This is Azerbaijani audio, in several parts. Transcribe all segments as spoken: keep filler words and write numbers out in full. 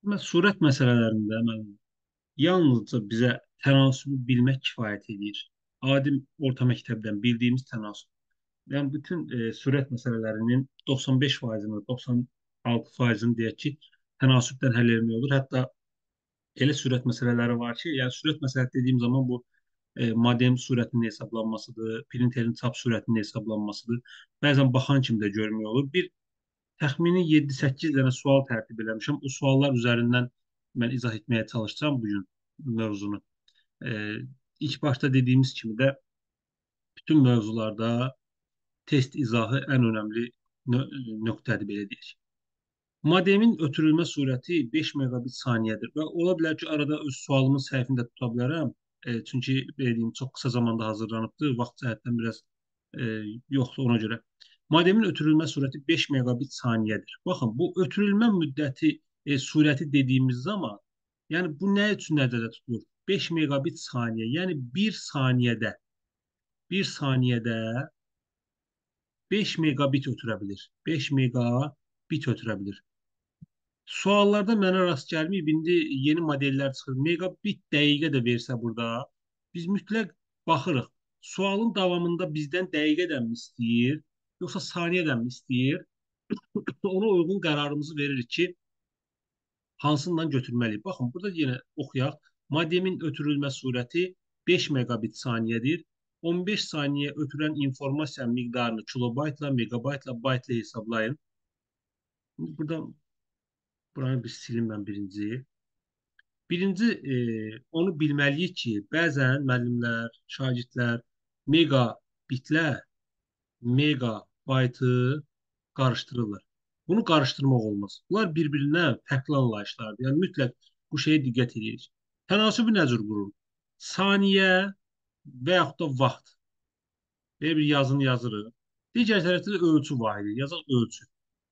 Ama surət məsələlərində mən yalnızca bizə tənasübü bilmək kifayət edir. Adi orta məktəbdən bildiyimiz tənasüb. Yəni bütün e, surət məsələlərinin doxsan beş faizini, doxsan altı faizini deyək ki, tənasübdən həll etmək olur. Hətta elə sürət məsələləri var ki, yəni sürət məsələsi dediyim zaman bu e, modem sürətinin hesablanmasıdır, printerin çap sürətinin hesablanmasıdır. Bəzən baxan kimi də görmək olur. Bir təxmini yeddi səkkiz dənə sual tərtib eləmişəm. O suallar üzərindən mən izah etməyə çalışacağım bu gün mövzunu. E, ilk başta dediyimiz kimi də bütün mövzularda test izahı ən önəmli nö nöqtədir belə deyək. Modemin ötürülmə sürəti beş megabit saniyədir və ola bilər ki, arada öz sualımın səhvini də tuta bilərəm. E, çünki belə deyim, çox qısa zamanda hazırlanıbdır. Vaxt cəhətdən biraz e, yoxdur ona görə. Modemin ötürülmə sürəti beş megabit saniyədir. Baxın, bu ötürülmə müddəti e, sürəti dediyimiz zaman, yəni bu nə üçün nəzərdə tutulur? beş megabit saniyə, yəni bir saniyədə, bir saniyədə beş megabit ötürə bilir. beş megabit ötürə bilir. Suallarda mənə rast gəlməyib, indi yeni modellər çıxır. Megabit dəqiqə də versə burada, biz mütləq baxırıq. Sualın davamında bizdən dəqiqədən mi istəyir, yoxsa saniyədən mi istəyir? Ona uyğun qərarımızı veririk ki, hansından götürməliyik. Baxın, burada yenə oxuyaq. Modemin ötürülmə sürəti beş megabit saniyədir. on beş saniyə ötürən informasiya miqdarını kilobaytla, megabaytla, baytla hesablayın. Burada buranı bir silim mən birinci. Birinci e, onu bilməliyik ki, bəzən müəllimlər, şagirdlər megabitlə megabaytı qarışdırırlar. Bunu qarışdırmaq olmaz. Bunlar bir-birindən fərqli anlayışlardır. Yəni mütləq bu şeyə diqqət edirik. Tənasübü nə cür qurur? Saniyə və yaxud da vaxt. Belə bir yazını yazırıq. Digər tərəfdə də ölçü vahidi. Yazaq ölçü.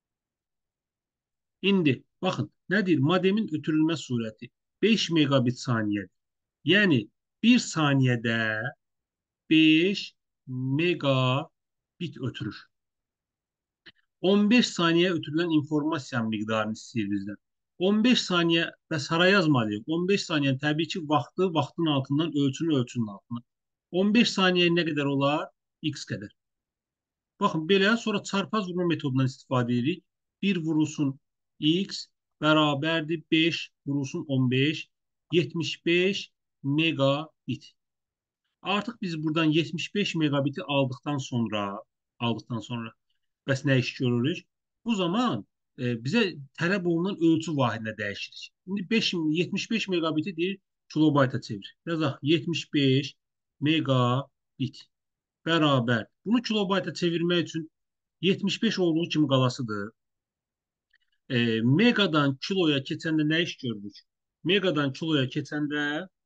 İndi baxın, nə deyir? Modemin ötürülmə sürəti beş megabit saniyədir. Yəni bir saniyədə beş megabit ötürür. on beş saniyə ötürülən informasiya miqdarını istəyir bizdən. on beş saniyə bəs hara yazmalıyıq? on beş saniyə təbii ki, vaxtı vaxtın altından, ölçünü ölçünün altından. on beş saniyə nə qədər olar? X qədər. Baxın belə, sonra çarpaz vurma metodundan istifadə edirik. bir vurulsun X bərabərdir beş vurulsun on beş, yetmiş beş megabit. Artıq biz buradan yetmiş beş megabiti aldıqdan sonra, aldıqdan sonra bəs nə iş görürük? Bu zaman e, bizə tələb olunan ölçü vahidinə dəyişirik. İndi beş, yetmiş beş megabiti deyir kilobayta çevir. Yazaq yetmiş beş megabit bərabər. Bunu kilobayta çevirmək üçün yetmiş beş olduğu kimi qalasıdır. E, megadan kiloya keçəndə nə iş görürük? Megadan kiloya keçəndə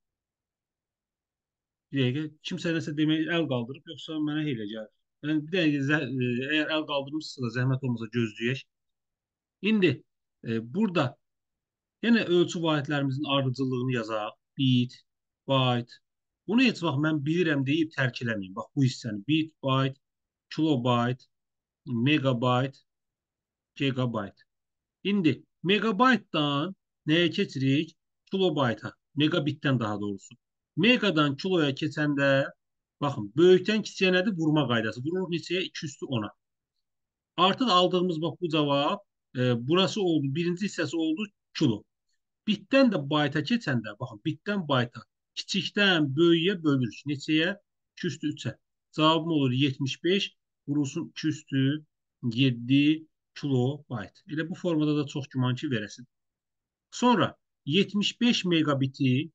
bir dəqiqə kimsə nəsə demək əl qaldırıb, yoxsa mənə heylə gəlir. Yəni bir dəqiqə zə, e, əgər əl qaldırmışsınız da zəhmət olmasa gözləyək. İndi e, burada yenə ölçü vahidlərimizin ardıcıllığını yazaq. Bit, byte. Bunu heç vaxt mən bilirəm deyib tərk eləməyin. Bax bu hissəni. Bit, byte, kilobayt, megabayt, gigabayt. İndi megabaytdan nəyə keçirik? Kilobayta. Megabitdən daha doğrusu. Megadan kiloya keçəndə baxın, böyükdən kiçiyə nədir? Vurma qaydası. Vururuq neçəyə? iki üstü ona. Artıq aldığımız bax bu cavab e, burası oldu. Birinci hissəsi oldu kilo. Bitdən də bayta keçəndə, baxın, bitdən bayta kiçikdən böyüyə bölürük. Neçəyə? iki üstü üçə. Cavabım olur yetmiş beş vurulsun iki üstü yeddi kilobayt. Elə bu formada da çox güman ki verəsin. Sonra yetmiş beş megabiti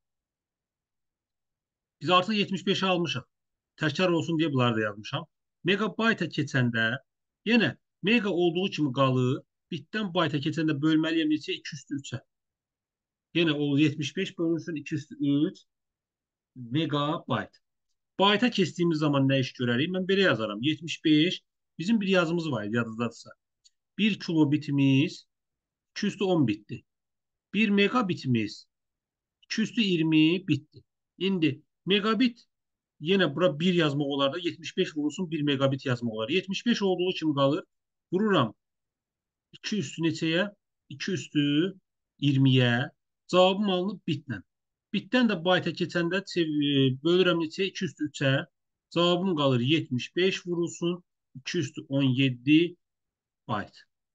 biz artıq yetmiş beşi almışıq. Təkrar olsun deyə bunları da yazmışam. Megabayta keçəndə yenə mega olduğu kimi qalır. Bitdən bayta keçəndə bölməliyəm neçə? iki üstü üçə. Yenə o yetmiş beş bölünsün iki üstü üç megabayt. Bayta keçdiyimiz zaman nə iş görərik? Mən belə yazaram. yetmiş beş bizim bir yazımız var yadınızdadırsa. bir kilobitimiz iki üstü on bitdi. bir megabitimiz iki üstü iyirmi bitdi. İndi megabit yenə bura bir yazmaq olar da yetmiş beş vurulsun bir megabit yazmaq olar. yetmiş beş olduğu kimi qalır. Vururam iki üstü neçəyə? iki üstü iyirmiyə. Cavabım alınıb bitlə. Bitdən də bayta keçəndə çev- e, bölürəm neçə? iki üstü üçə. Cavabım qalır yetmiş beş vurulsun iki üstü on yeddi bayt.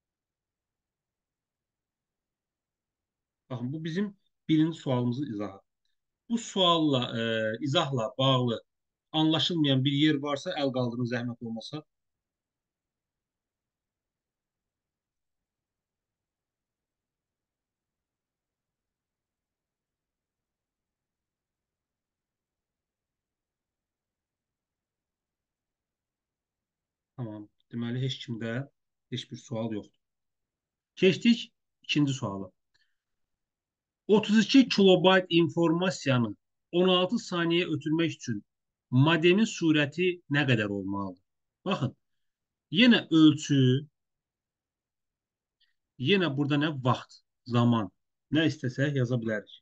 Baxın, bu bizim birinci sualımızın izahı. Bu sualla, e, izahla bağlı anlaşılmayan bir yer varsa el kaldırın zahmet olmasa. Tamam. Deməli heç kimdə heç bir sual yoxdur. Keçdik ikinci suala. otuz iki kilobayt informasiyanı on altı saniye ötürmək üçün modemin sürəti nə qədər olmalıdır? Baxın, yenə ölçü, yenə burada nə vaxt, zaman, nə istəsək yaza bilərik.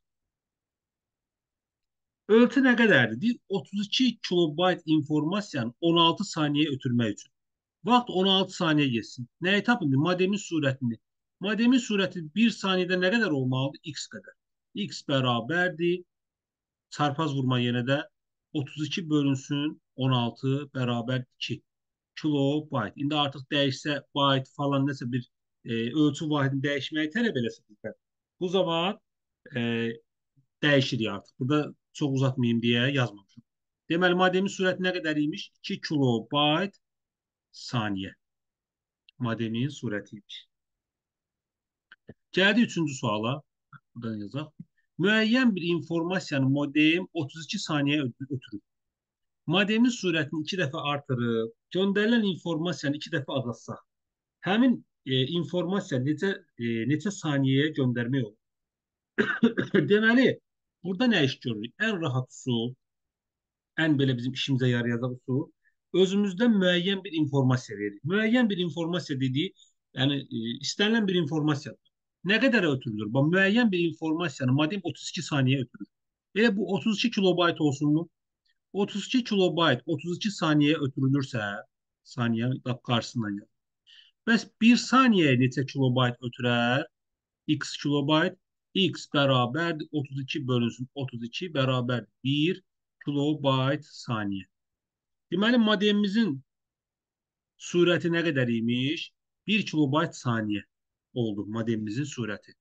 Ölçü nə qədərdir? Deyir, otuz iki kilobayt informasiyanı on altı saniye ötürmək üçün. Vaxt on altı saniye geçsin. Nəyi tapın? Modemin sürətini. Modemin sürəti bir saniyədə nə qədər olmalıdır? X qədər. X bərabərdir. Çarpaz vurma yenə də otuz iki bölünsün on altı bərabər iki kilobayt. İndi artıq dəyişsə bayt falan nəsə bir e, ölçü vahidini dəyişməyi tələb eləsə bizdən. Bu zaman e, dəyişirik artıq. Burada çox uzatmayayım deyə yazmamışım. Deməli, modemin sürəti nə qədər imiş? iki kilobayt saniyə. Modemin sürətiymiş. Gəldi üçüncü suala. Buradan yazaq. Müəyyən bir informasiyanı modem otuz iki saniyə ötürür. Modemin sürətini iki dəfə artırıb, göndərilən informasiyanı iki dəfə azaltsaq, həmin e, informasiya necə e, neçə saniyəyə göndərmək olur? Deməli, burada nə iş görürük? Ən rahat üsul, ən belə bizim işimizə yarayacaq üsul, özümüzdən müəyyən bir informasiya verir. Müəyyən bir informasiya dediyi, yəni e, istənilən bir informasiya. Nə qədər ötürülür? Bax, müəyyən bir informasiyanı modem otuz iki saniyə ötürür. Elə bu otuz iki kilobayt olsunmu? otuz iki kilobayt otuz iki saniyə ötürülürsə, saniyə qarşısından gəlir. Bəs bir saniyəyə neçə kilobayt ötürər? X kilobayt. X bərabərdir otuz iki bölünsün otuz iki bərabərdir bir kilobayt saniyə. Deməli, modemimizin sürəti nə qədər imiş? bir kilobayt saniyə oldu modemimizin sürəti.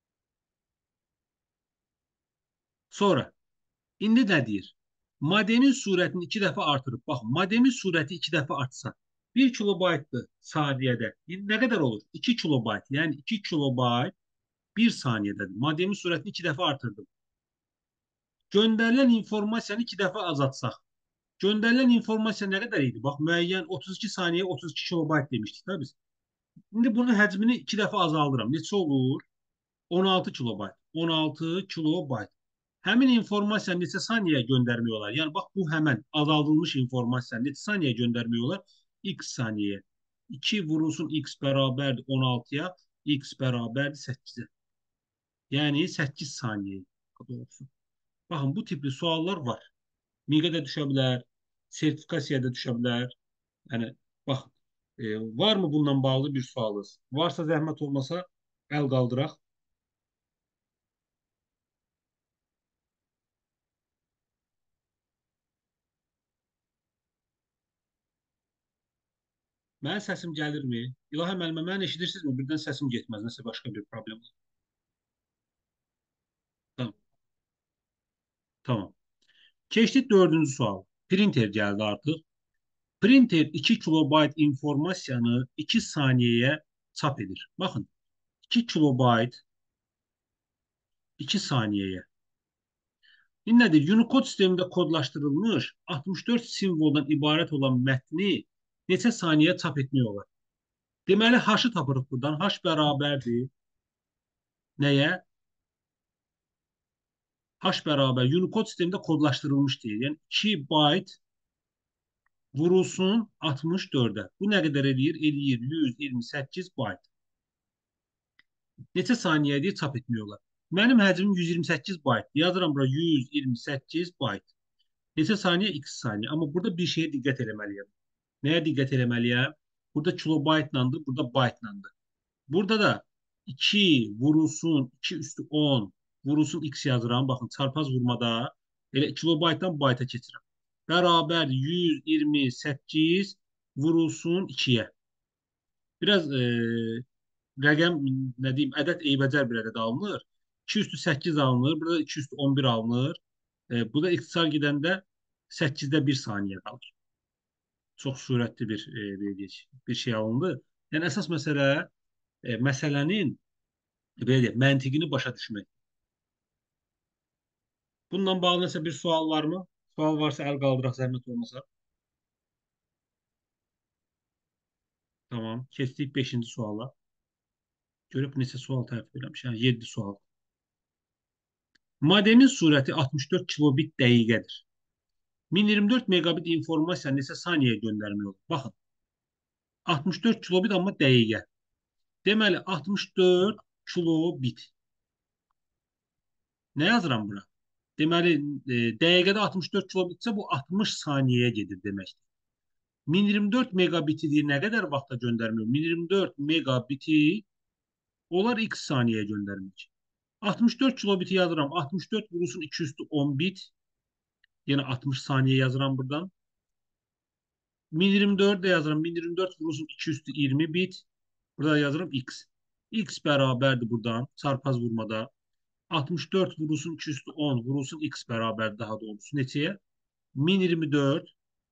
Sonra, indi nə deyir? Modemin sürətini iki dəfə artırıb. Baxın, modemin sürəti iki dəfə artsa, bir kilobaytdır saniyədə. İndi nə qədər olur? iki kilobayt. Yəni iki kilobayt bir saniyədədir. Modemin sürətini iki dəfə artırdım. Göndərilən informasiyanı iki dəfə azaltsaq. Göndərilən informasiya nə qədər idi? Bax, müəyyən otuz iki saniyə otuz iki kilobayt demişdik də biz. İndi bunun həcmini iki dəfə azaldıram. Neçə olur? on altı kilobayt. on altı kilobayt. Həmin informasiyanı neçə saniyə göndərmək olar? Yəni, bax, bu həmən azaldılmış informasiyanı neçə saniyə göndərmək olar? X saniyəyə. iki vurulsun X bərabərdir on altıya, X bərabərdir səkkizə. Yəni, səkkiz saniyə. Doğrusu. Baxın, bu tipli suallar var. Miqə də düşə bilər, sertifikasiyaya da düşə bilər. Yəni, baxın, e, varmı bununla bağlı bir sualınız? Varsa zəhmət olmasa, əl qaldıraq. Mənim səsim gəlirmi? İlahə müəllimə, məni eşidirsinizmi? Birdən səsim getməz, nəsə başqa bir problem olur. Tamam, tamam. Keçdik dördüncü sual. Printer gəldi artıq. Printer iki kilobayt informasiyanı iki saniyəyə çap edir. Baxın, iki kilobayt iki saniyəyə. İndi nədir? Unicode sistemində kodlaşdırılmış altmış dörd simvoldan ibarət olan mətni neçə saniyə çap etmək olar? Deməli, H-ı tapırıq buradan. H bərabərdir. Nəyə? H bərabər Unicode sistemində kodlaşdırılmış deyil. Yəni iki bayt vurulsun altmış dördə. Bu nə qədər edir? Eləyir yüz iyirmi səkkiz bayt. Neçə saniyədir çap etmək olar? Mənim həcmim yüz iyirmi səkkiz bayt. Yazıram bura yüz iyirmi səkkiz bayt. Neçə saniyə? iki saniyə. Amma burada bir şeyə diqqət eləməliyəm. Nəyə diqqət eləməliyəm? Burada kilobaytlandır, burada baytlandır. Burada da iki vurulsun iki üstü on vurulsun x yazıram. Baxın, çarpaz vurmada elə kilobaytdan bayta keçirəm. Bərabər yüz iyirmi səkkiz vurulsun ikiyə. Biraz e, rəqəm, nə deyim, ədəd eybəcər bir ədəd alınır. iki üstü səkkiz alınır. Burada iki üstü on bir alınır. E, bu da ixtisar gedəndə səkkizdə bir saniyə qalır. Çox sürətli bir e, deyək, bir şey alındı. Yəni əsas məsələ e, məsələnin belə deyək, məntiqini başa düşmək. Bununla bağlı nəsə bir sual varmı? Sual varsa əl qaldıraq, zəhmət olmasa. Tamam. Keçdik beşinci suala. Görüb neçə sual tərtib eləmiş. Yəni yeddi sual. Modemin sürəti altmış dörd kilobit dəqiqədir. min iyirmi dörd megabit informasiya neçə saniyəyə göndərmək olur? Baxın, altmış dörd kilobit amma dəqiqə. Deməli, altmış dörd kilobit. Nə yazıram bura? Deməli, e, dəqiqədə altmış dörd kilobitsə bu altmış saniyəyə gedir deməkdir. min iyirmi dörd megabiti deyir, nə qədər vaxta göndərmək? min iyirmi dörd megabiti onlar x saniyəyə göndərmək. altmış dörd kilobiti yazıram. altmış dörd vurulsun iki üstü on bit. Yine altmış saniye yazıram buradan. min iyirmi dörd de yazıram. min iyirmi dörd vurulsun iki üstü yirmi bit. Burada yazıram x. X beraberdi buradan çarpaz vurmada. altmış dörd vurulsun iki üstü on vurulsun x beraber, daha doğrusu neçeye? min iyirmi dörd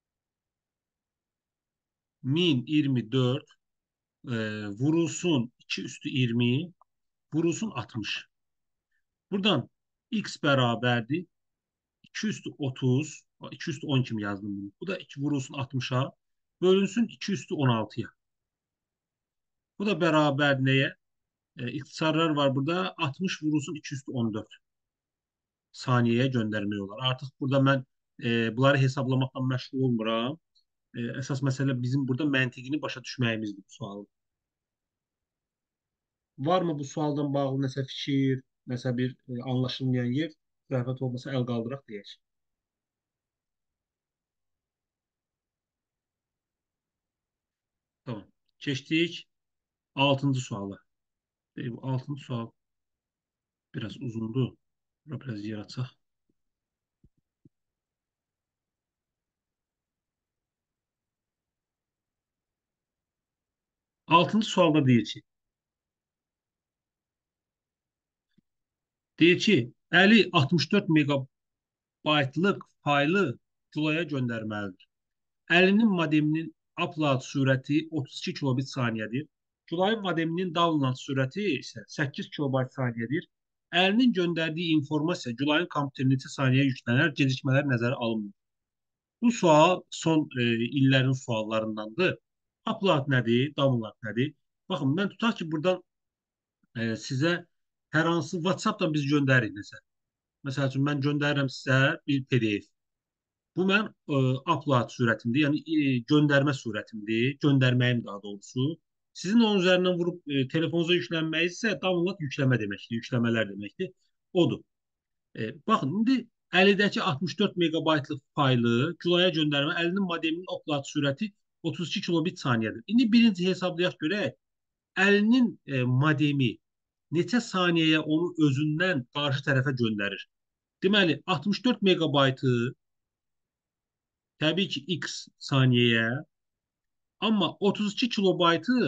min iyirmi dörd e, vurulsun iki üstü yirmi vurulsun altmış. Buradan x beraberdi iki üstü otuz, iki üstü on kimi yazdım bunu. Bu da iki vurulsun altmışa, bölünsün iki üstü on altıya. Bu da beraber neye? E, iktisarlar var burada. altmış vurulsun iki üstü on dörd saniyeye göndermiyorlar. Artık burada ben e, bunları hesaplamakla məşğul olmuram. E, esas mesele bizim burada məntiqini başa düşməyimizdir bu sualın. Var mı bu sualdan bağlı nəsə fikir, nəsə bir e, anlaşılmayan yer? Zəhmət olmasa əl qaldıraq deyək. Tamam. Keçdik altıncı suala. E, bu altıncı sual biraz uzundu. Bura biraz yer açaq. Altıncı sualda deyir ki, deyir ki, Əli altmış dörd megabaytlıq faylı Julaya göndərməlidir. Əlinin modeminin upload sürəti otuz iki kilobit saniyədir. Julayın modeminin download sürəti isə səkkiz kilobayt saniyədir. Əlinin göndərdiyi informasiya Julayın kompüterinə neçə saniyə yüklənər, gecikmələr nəzərə alınmır. Bu sual son e, illərin suallarındandır. Upload nədir, download nədir? Baxın, mən tutaq ki, buradan e, sizə hər hansı WhatsApp-dan biz göndəririk nəsə. Məsəl üçün mən göndərirəm sizə bir P D F. Bu mən e, upload sürətimdir, yəni e, göndərmə sürətimdir, göndərməyim daha doğrusu. Sizin onun üzərindən vurub e, telefonunuza yüklənməyi isə download yükləmə deməkdir, yükləmələr deməkdir. Odur. E, baxın, indi əlindəki altmış dörd megabaytlıq faylı Julaya göndərmə, əlinin modeminin upload sürəti otuz iki kilobit saniyədir. İndi birinci hesablayaq görək. Əlinin e, modemi neçə saniyəyə onu özündən qarşı tərəfə göndərir? Deməli, altmış dörd megabaytı təbii ki x saniyəyə, amma otuz iki kilobaytı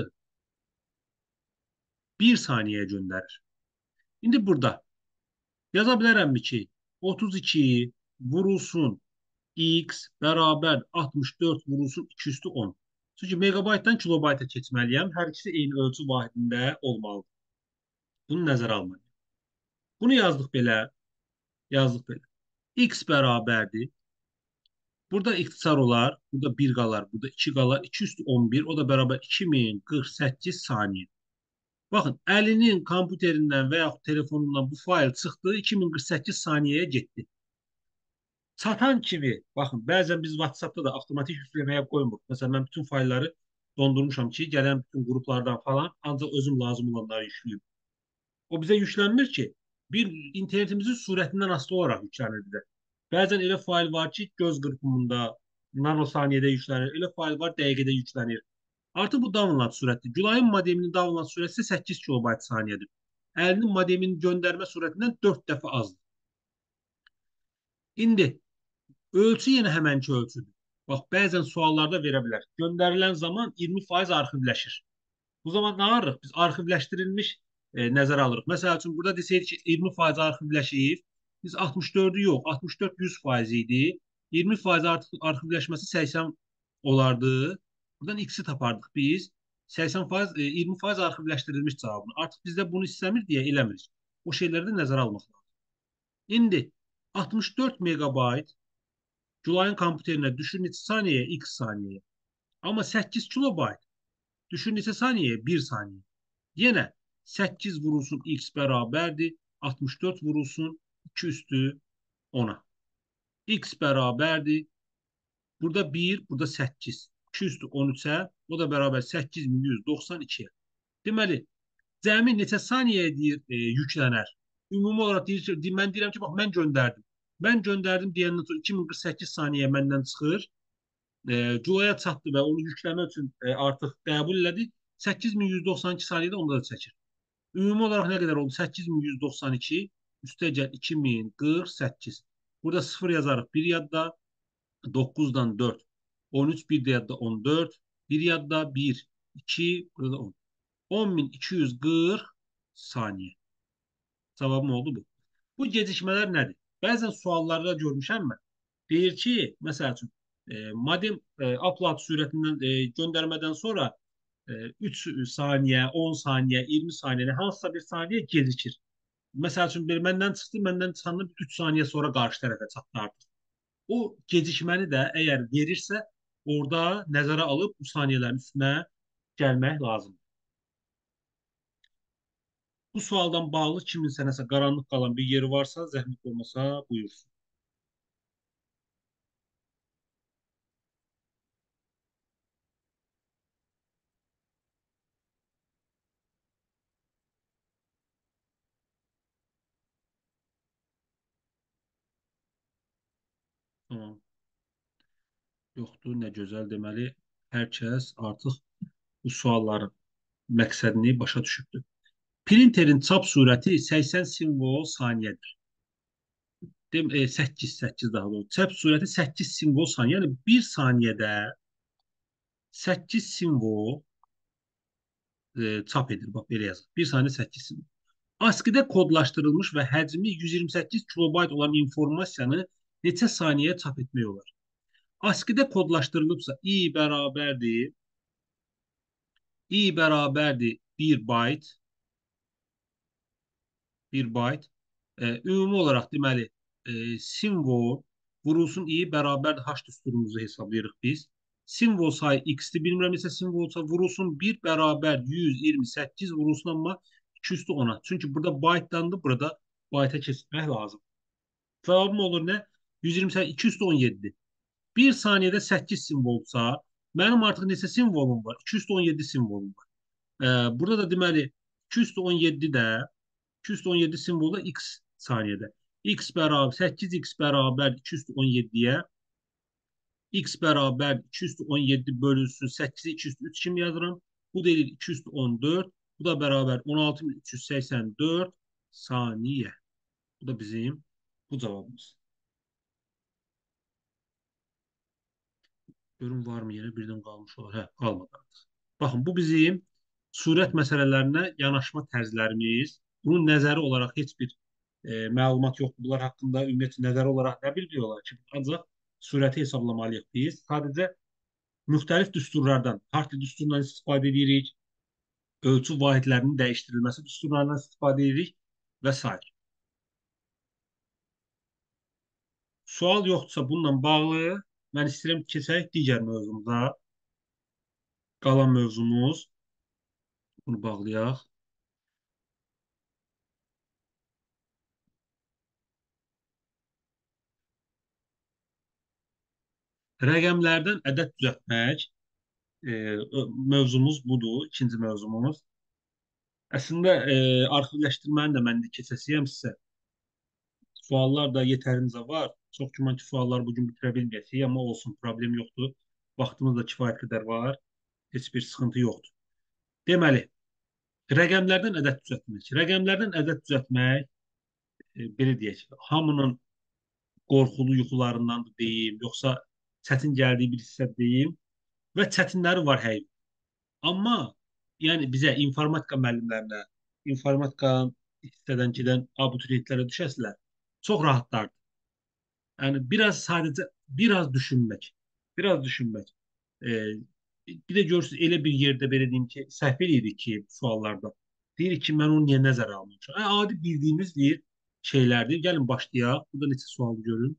bir saniyəyə göndərir. İndi burada yaza bilərəmmi ki, otuz iki vurulsun x bərabər altmış dörd vurulsun iki üstü on. Çünki megabaytdan kilobayta keçməliyəm. Hər ikisi eyni ölçü vahidində olmalıdır. Bunu nəzərə almalıyım. Bunu yazdıq belə, yazdıq belə. X bərabərdir. Burada ixtisar olar, burada bir qalar, burada iki qalar, iki üstü on bir, o da bərabər iki min qırx səkkiz saniyə. Baxın, əlinin kompüterindən və yaxud telefonundan bu fayl çıxdı, iki min qırx səkkiz saniyəyə getdi. Çatan kimi, baxın, bəzən biz WhatsApp-da da avtomatik yükləməyə qoymuruq. Məsələn, mən bütün faylları dondurmuşam ki, gələn bütün qruplardan falan ancaq özüm lazım olanları yükləyim. O bizə yüklənmir ki, bir internetimizin sürətindən asılı olaraq yüklənir bizə. Bəzən elə fayl var ki, göz qırpımında nanosaniyədə yüklənir, elə fayl var dəqiqədə yüklənir. Artıq bu download sürəti. Gülayın modeminin download sürəti isə səkkiz kilobayt saniyədir. Əlinin modeminin göndərmə sürətindən dörd dəfə azdır. İndi ölçü yenə həmənki ölçüdür. Bax, bəzən suallarda verə bilər. Göndərilən zaman iyirmi faiz arxivləşir. Bu zaman nə arıq? Biz arxivləşdirilmiş e, nəzərə alırıq. Məsəl üçün, burada desəydik ki, iyirmi faiz arxivləşib, biz altmış dördü yox, altmış dörd yüz faiz idi. iyirmi faiz artıq arxivləşməsi səksən olardı. Buradan x-i tapardıq biz. səksən faiz, e, iyirmi faiz arxivləşdirilmiş cavabını. Artıq bizdə bunu istəmir deyə eləmirik. O şeyləri də nəzərə almaq lazım. İndi altmış dörd megabayt Gülayın kompüterinə düşür neçə saniyəyə? X saniyəyə. Amma səkkiz kilobayt düşür neçə saniyəyə? bir saniyə. Yenə səkkiz vurulsun x bərabərdir. altmış dörd vurulsun iki üstü ona. X bərabərdir. Burada bir, burada səkkiz. iki üstü on üçə, o da bərabər səkkiz min yüz doxsan ikiyə. Deməli, cəmi neçə saniyəyə deyir e, yüklənər? Ümumi olaraq deyir ki, mən deyirəm ki, bax, mən göndərdim. Mən göndərdim deyəndən sonra iki min qırx səkkiz saniyə məndən çıxır. E, Culaya çatdı və onu yükləmək üçün e, artıq qəbul elədi. səkkiz min yüz doxsan iki saniyədə onda da çəkir. Ümumi olaraq nə qədər oldu? səkkiz min yüz doxsan iki üstəgəl iki min qırx səkkiz. Burada sıfır yazarıq bir yadda. doqquzdan dörd. on üç, bir də yadda on dörd. bir yadda bir, iki, burada da on. on bin iki yüz qırx saniyə. Cavabım oldu bu. Bu gecikmələr nədir? Bəzən suallarda görmüşəm mən. Deyir ki, məsəl üçün, e, modem e, upload sürətindən e, göndərmədən sonra e, üç saniyə, on saniyə, iyirmi saniyə, hansısa bir saniyə gecikir. Məsəl üçün, bir məndən çıxdı, məndən çıxandan üç saniyə sonra qarşı tərəfə çatdı artıq. O gecikməni də əgər verirsə, orada nəzərə alıb bu saniyələrin üstünə gəlmək lazımdır. Bu sualdan bağlı kiminsə nəsə qaranlıq qalan bir yeri varsa, zəhmət olmasa buyursun. Tamam. Yoxdur, nə gözəl, deməli, hər kəs artıq bu sualların məqsədini başa düşübdür. Printerin çap sürəti səksən simvol saniyədir. Dem e, səkkiz, səkkiz daha doğrusu. Çap sürəti səkkiz simvol saniyə. Yəni bir saniyədə səkkiz simvol e, çap edir. Bax, belə yazır. Bir saniyə səkkiz simvol. ASCII-də kodlaşdırılmış və həcmi yüz iyirmi səkkiz kilobayt olan informasiyanı neçə saniyəyə çap etmək olar? ASCII-də kodlaşdırılıbsa i bərabərdir i bərabərdir bir bayt bir bayt. E, ümumi olaraq deməli e, simvol vurulsun i bərabərdir h düsturumuzu hesablayırıq biz. Simvol sayı x-dir. Bilmirəm neçə simvol olsa vurulsun bir bərabər yüz iyirmi səkkiz vurulsun amma iki üstü ona. Çünki burada baytdandır, burada bayta keçirmək lazım. Cavabım olur nə? yüz iyirmi səkkiz, iki üstü on yeddi. Bir saniyədə səkkiz simvolsa, mənim artıq neçə simvolum var? iki üstü on yeddi simvolum var. Ee, burada da deməli iki üstü on yeddi də iki üstü on yeddi simvolu da x saniyədə. X bərabər səkkiz x bərabər iki üstü on yeddiyə x bərabər iki üstü on yeddi bölünsün səkkizi iki üstü üç kimi yazıram. Bu da edir iki üstü on dörd. Bu da bərabər on altı min üç yüz səksən dörd saniyə. Bu da bizim bu cavabımız. Görün varmı yenə birdən qalmış olar? Hə, qalmadı artıq. Baxın, bu bizim surət məsələlərinə yanaşma tərzlərimiz. Bunun nəzəri olaraq heç bir e, məlumat yoxdur. Bunlar haqqında ümumiyyətlə nəzəri olaraq nə biliyorlar ki, ancaq surəti hesablamalıyıq biz. Sadəcə müxtəlif düsturlardan, partli düsturundan istifadə edirik, ölçü vahidlərinin dəyişdirilməsi düsturlarından istifadə edirik və s. Sual yoxdursa bununla bağlı mən istəyirəm keçək digər mövzumuza. Qalan mövzumuz, bunu bağlayaq. Rəqəmlərdən ədəd düzəltmək e, mövzumuz budur, ikinci mövzumuz. Əslində e, arxivləşdirməni də mən də keçəsiyəm sizə. Suallar da yetərincə var. Çox güman ki, suallar bugün bitirə bilməyəcəyik, amma olsun, problem yoxdur. Vaxtımız da kifayət qədər var. Heç bir sıxıntı yoxdur. Deməli, rəqəmlərdən ədəd düzəltmək. Rəqəmlərdən ədəd düzəltmək, e, belə deyək, hamının qorxulu yuxularındandır deyim, yoxsa çətin gəldiyi bir hissə deyim və çətinləri var həqiqətən. Amma yəni bizə informatika müəllimlərinə, informatika hissədən gedən abituriyentlərə düşəsələr, çox rahatlardır. Yəni biraz sadəcə biraz düşünmək, biraz düşünmək. E, bir də görürsüz elə bir yerdə belə deyim ki, səhv eləyirik ki, suallarda. Deyirik ki, mən onu niyə nəzərə almışam? Hə, adi bildiyimiz deyir şeylərdir. Gəlin başlayaq. Burada neçə sual görün.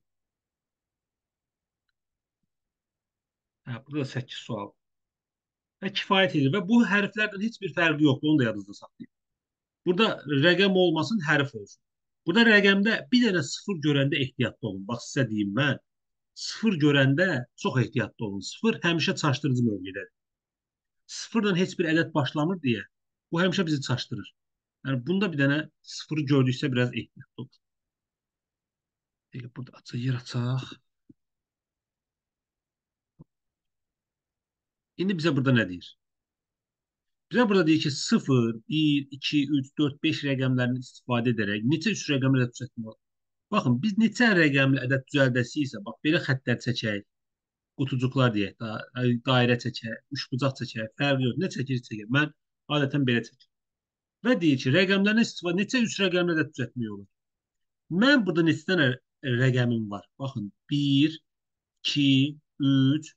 Hə, burada səkkiz sual. Və kifayət edir və bu hərflərdən heç bir fərqi yoxdur. Onu da yadınızda saxlayın. Burada rəqəm olmasın, hərf olsun. Burada rəqəmdə bir dənə sıfır görəndə ehtiyatlı olun. Bax sizə deyim mən. Sıfır görəndə çox ehtiyatlı olun. Sıfır həmişə çaşdırıcı mövqedədir. Sıfırdan heç bir ədəd başlamır deyə bu həmişə bizi çaşdırır. Yəni bunda bir dənə sıfırı gördüksə biraz ehtiyatlı olun. Elə burada açaq, yer açaq. İndi bizə burada nə deyir? Bizə burada deyir ki, sıfır, bir, iki, üç, dörd, beş rəqəmlərini istifadə edərək neçə üç rəqəmli ədəd düzəltmək olar? Baxın, biz neçə rəqəmli ədəd düzəldəsiyiksə, bax belə xəttlər çəkək, qutucuqlar deyək, da, dairə çəkək, üçbucaq çəkək, fərqi yox, nə çəkir çəkək. Mən adətən belə çəkirəm. Və deyir ki, rəqəmlərdən istifadə neçə üç rəqəmli ədəd düzəltmək olur? Mən burada neçə dənə rəqəmim var? Baxın, bir, iki, üç,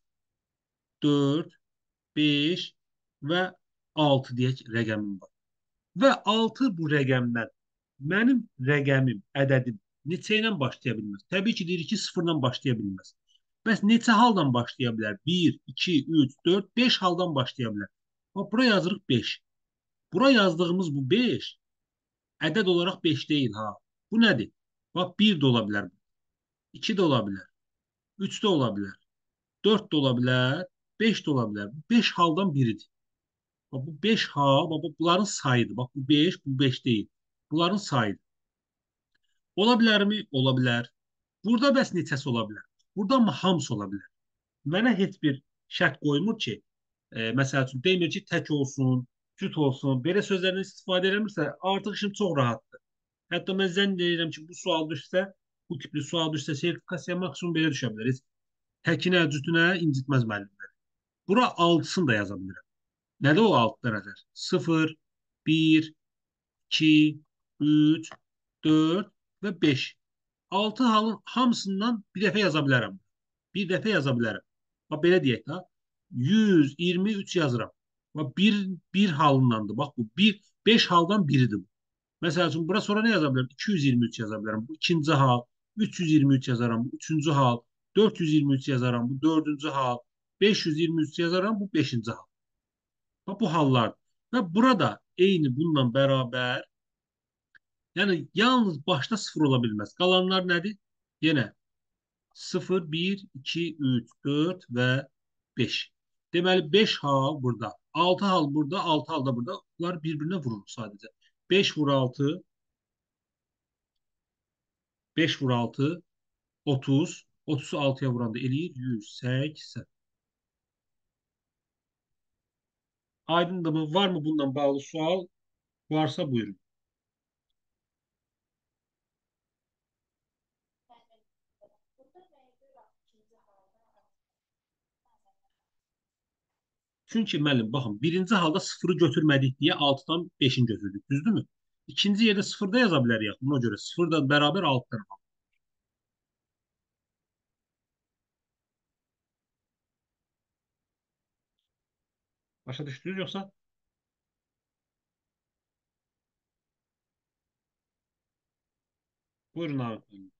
dörd, beş və altı deyək rəqəmim var. Və altı bu rəqəmdən mənim rəqəmim, ədədim neçə ilə başlaya bilməz? Təbii ki, deyirik ki, sıfırdan başlaya bilməz. Bəs neçə haldan başlaya bilər? bir, iki, üç, dörd, beş haldan başlaya bilər. Bax, bura yazırıq beş. Bura yazdığımız bu beş ədəd olaraq beş deyil ha. Bu nədir? Bax, bir də ola bilər, iki də ola bilər, üç də ola bilər, dörd də ola bilər, beş də ola bilər. Bu beş haldan biridir. Bax, bu beş hal, bax, bunların sayıdır. Bax, bu beş, bu beş deyil. Bunların sayıdır. Ola bilərmi? Ola bilər. Burada bəs neçəsi ola bilər? Burada mı hamısı ola bilər? Mənə heç bir şərt qoymur ki, e, məsəl üçün demir ki, tək olsun, cüt olsun. Belə sözlərdən istifadə edilmirsə, artıq işim çox rahatdır. Hətta mən zənn edirəm ki, bu sual düşsə, bu tipli sual düşsə, sertifikasiya maksimum belə düşə bilər. Heç təkinə, cütünə incitməz müəllimləri. Bura altısını da yaza bilirəm. Nədə o altı dərəcə? sıfır, bir, iki, üç, dörd və beş. altı halın hamısından bir dəfə yaza bilərəm. Bir dəfə yaza bilərəm. Bax belə deyək də, yüz iyirmi üç yazıram. Bax bir bir halındandır. Bax bu bir beş haldan biridir bu. Məsəl üçün bura sonra nə yaza bilərəm? iki yüz iyirmi üç yaza bilərəm. Bu ikinci hal. üç yüz iyirmi üç yazaram. Bu üçüncü hal. dörd yüz iyirmi üç yazaram. Bu dördüncü hal. beş yüz iyirmi üç yazaram. Bu beşinci hal. Bax bu hallar. Və burada eyni bununla bərabər, yəni yalnız başda sıfır ola bilməz. Qalanlar nədir? Yenə sıfır, bir, iki, üç, dörd və beş. Deməli beş hal burada, altı hal burada, altı hal da burada. Bunlar bir-birinə vurur sadəcə. beş vur altı, beş vur altı, otuz, otuzu altıya vuranda eləyir yüz səksən. Aydındır mı? Var mı bununla bağlı sual? Varsa buyurun. Çünki müəllim, baxın, birinci halda sıfırı götürmədik deyə altıdan beşini götürdük, düzdürmü? İkinci yerdə sıfırda yaza bilərik. Buna görə sıfırdan bərabər altıdan. Başa düşdünüz yoxsa? Buyurun abi.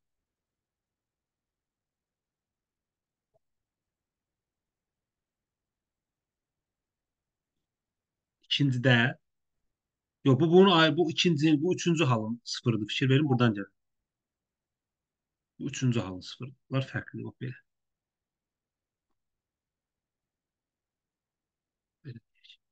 İkincidə, yox bu bunu ay bu ikinci, bu üçüncü halın sıfırıdır. Fikir verin buradan gəlir. Bu üçüncü halın sıfırıdır. Bunlar fərqli yox belə. Belə.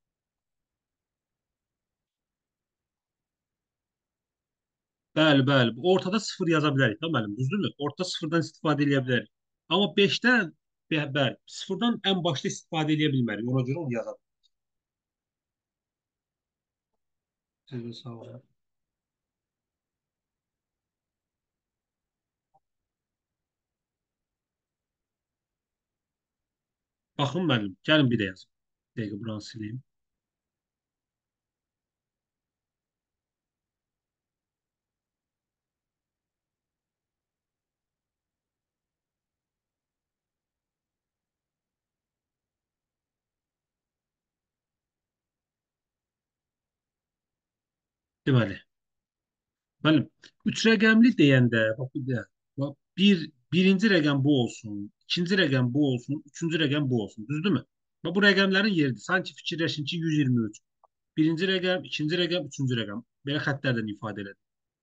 Bəli, bəli. Bu ortada sıfır yaza bilərik də müəllim, düzdürmü? Ortada sıfırdan istifadə edə bilərik. Amma beşdən bə- bəli, sıfırdan ən başda istifadə edə bilmərik. Ona görə onu yazaq. Siz de sağ olun. Baxın müəllim, gəlin bir də yazın. Bir dəqiqə buranı sileyim. Deməli, müəllim, üç rəqəmli deyəndə, bax bir də, bax, bir, birinci rəqəm bu olsun, ikinci rəqəm bu olsun, üçüncü rəqəm bu olsun, düzdürmü? Bax, bu rəqəmlərin yeridir. Sanki fikirləşin ki, yüz iyirmi üç. Birinci rəqəm, ikinci rəqəm, üçüncü rəqəm. Belə xəttlərdən ifadə elədim.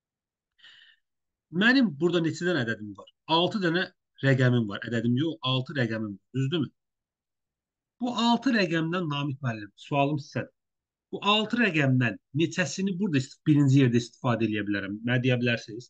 Mənim burada neçə dənə ədədim var? altı dənə rəqəmim var. Ədədim yox, altı rəqəmim var. Düzdürmü? Bu altı rəqəmdən Namiq müəllim, sualım sizədir. Bu altı rəqəmdən neçəsini burada ist- birinci yerdə istifadə edə bilərəm? Nə deyə bilərsiniz?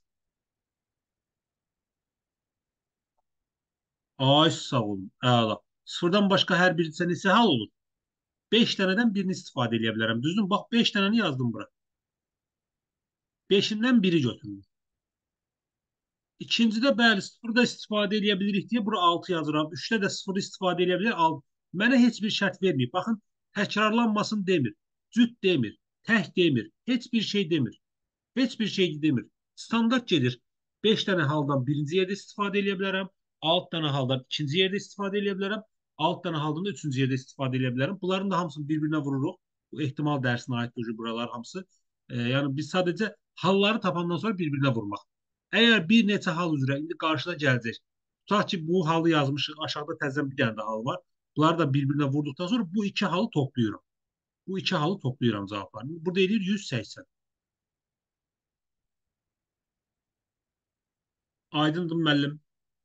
Ay sağ olun. Əla. Sıfırdan başqa hər birisə neçə hal olur? beş dənədən birini istifadə edə bilərəm. Düzdür? Bax beş dənəni yazdım bura. beşindən biri götürülür. İkincidə bəli sıfırda istifadə edə bilirik deyə bura altı yazıram. üçdə də sıfır istifadə edə bilir. Al. Mənə heç bir şərt verməyib. Baxın, təkrarlanmasın demir. Cüt demir. Tək demir. Heç bir şey demir. Heç bir şey demir. Standart gedir. beş dənə haldan birinci yerdə istifadə edə bilərəm. altı dənə haldan ikinci yerdə istifadə edə bilərəm. altı dənə haldan da üçüncü yerdə istifadə edə bilərəm. Bunların da hamısını bir-birinə vururuq. Bu ehtimal dərsinə aiddir buralar hamısı. E, yəni biz sadəcə halları tapandan sonra bir-birinə vurmaq. Əgər bir neçə hal üzrə indi qarşıda gələcək. Tutaq ki, bu halı yazmışıq. Aşağıda təzədən bir dənə də hal var. Bunları da bir-birinə vurduqdan sonra bu iki halı toplayıram. Bu iki halı toplayıram cavablarını. Burada eləyir yüz səksən. Aydındır müəllim.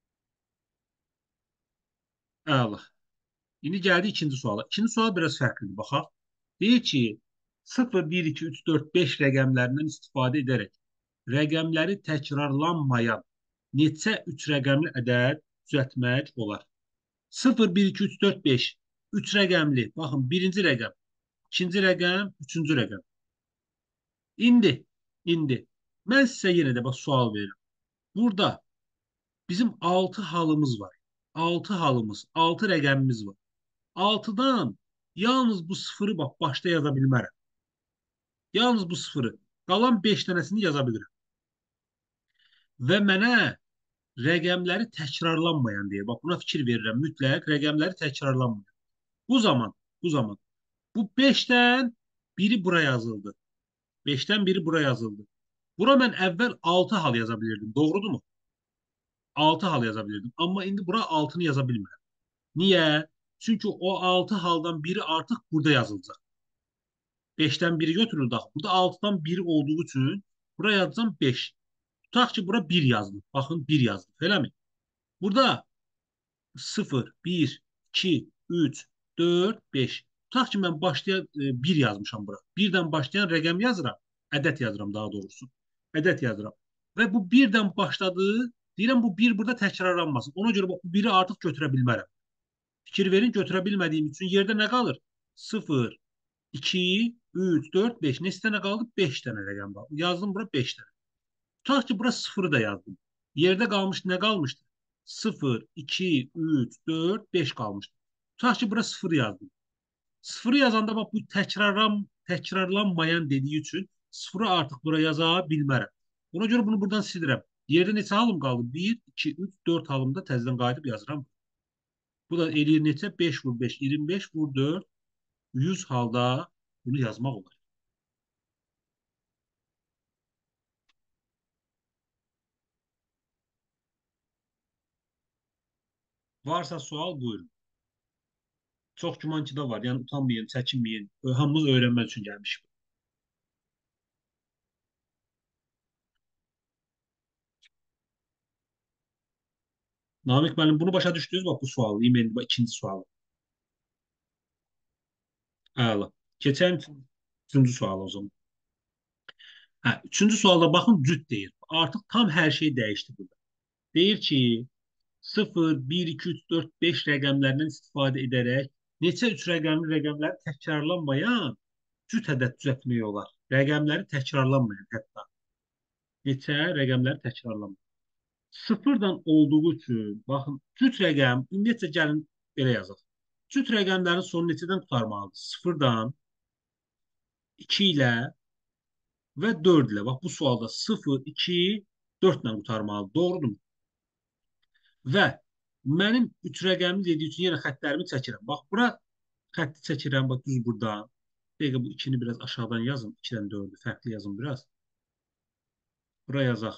Əla. İndi gəldi ikinci suala. İkinci sual biraz fərqlidir. Baxaq. Deyir ki, sıfır, bir, iki, üç, dörd, beş rəqəmlərindən istifadə edərək rəqəmləri təkrarlanmayan neçə üç rəqəmli ədəd düzəltmək olar? sıfır, bir, iki, üç, dörd, beş. üç rəqəmli. Baxın, birinci rəqəm, ikinci rəqəm, üçüncü rəqəm. İndi, indi mən sizə yenə də bax sual verirəm. Burada bizim altı halımız var. altı halımız, altı rəqəmimiz var. altıdan yalnız bu sıfırı bax başda yaza bilmərəm. Yalnız bu sıfırı. Qalan beş dənəsini yaza bilirəm. Və mənə rəqəmləri təkrarlanmayan deyir. Bax buna fikir verirəm. Mütləq rəqəmləri təkrarlanmayan. Bu zaman, bu zaman bu beşdən biri bura yazıldı. beşdən biri bura yazıldı. Bura mən əvvəl altı hal yaza bilirdim. Doğrudurmu? altı hal yaza bilirdim. Amma indi bura altını yaza bilmirəm. Niyə? Çünki o altı haldan biri artıq burada yazılacaq. beşdən biri götürüldü axı. Burada altıdan biri olduğu üçün bura yazacağım beş. Tutaq ki, bura bir yazdım. Baxın, bir yazdım. Eləmi? Burada sıfır, bir, iki, üç, dörd, beş. Tutaq ki, mən başlayan e, bir yazmışam bura. birdən başlayan rəqəm yazıram. Ədəd yazıram daha doğrusu. Ədəd yazıram. Və bu birdən başladığı, deyirəm bu bir burada təkrarlanmasın. Ona görə bu biri artıq götürə bilmərəm. Fikir verin, götürə bilmədiyim üçün yerdə nə qalır? sıfır, iki, üç, dörd, beş. Neçə dənə qaldı? beş dənə rəqəm qaldı. Yazdım bura beş dənə. Tutaq ki, bura sıfırı da yazdım. Yerdə qalmış nə qalmışdı? sıfır, iki, üç, dörd, beş qalmışdı. Tutaq ki, bura sıfır yazdım. Sıfırı yazanda bax bu təkrarlan, təkrarlanmayan dediyi üçün sıfırı artıq bura yaza bilmərəm. Ona görə bunu buradan silirəm. Yerdə neçə halım qaldı? bir, iki, üç, dörd halımda təzədən qayıdıb yazıram. Bu da eləyir neçə? beş vur beş, iyirmi beş vur dörd, yüz halda bunu yazmaq olar. Varsa sual buyurun. Çox güman ki də var. Yəni utanmayın, çəkinməyin. Hamımız öyrənmək üçün gəlmişik. Namik müəllim bunu başa düşdünüz bax bu sualı. İməyin bax ikinci sualı. Əla. Keçən üçüncü sual o zaman. Hə, üçüncü sualda baxın cüt deyir. Artıq tam hər şey dəyişdi burada. Deyir ki, sıfır, bir, iki, üç, dörd, beş rəqəmlərindən istifadə edərək neçə üç rəqəmli rəqəmləri təkrarlanmayan cüt ədəd düzəltmək olar. Rəqəmləri təkrarlanmayan hətta. Neçə rəqəmləri təkrarlanmayan. Sıfırdan olduğu üçün, baxın, cüt rəqəm, ümumiyyətcə gəlin belə yazaq. Cüt rəqəmlərin sonu neçədən qurtarmalıdır? Sıfırdan, iki ilə və dörd ilə. Bax, bu sualda sıfır, iki, dörd ilə qurtarmalıdır. Doğrudur mu? Və mənim üç rəqəmli dediyi üçün yenə xəttlərimi çəkirəm. Bax, bura xətti çəkirəm, bax, düz buradan. Dəqiqə bu ikini biraz aşağıdan yazın. ikidən dördü fərqli yazın biraz. Bura yazaq.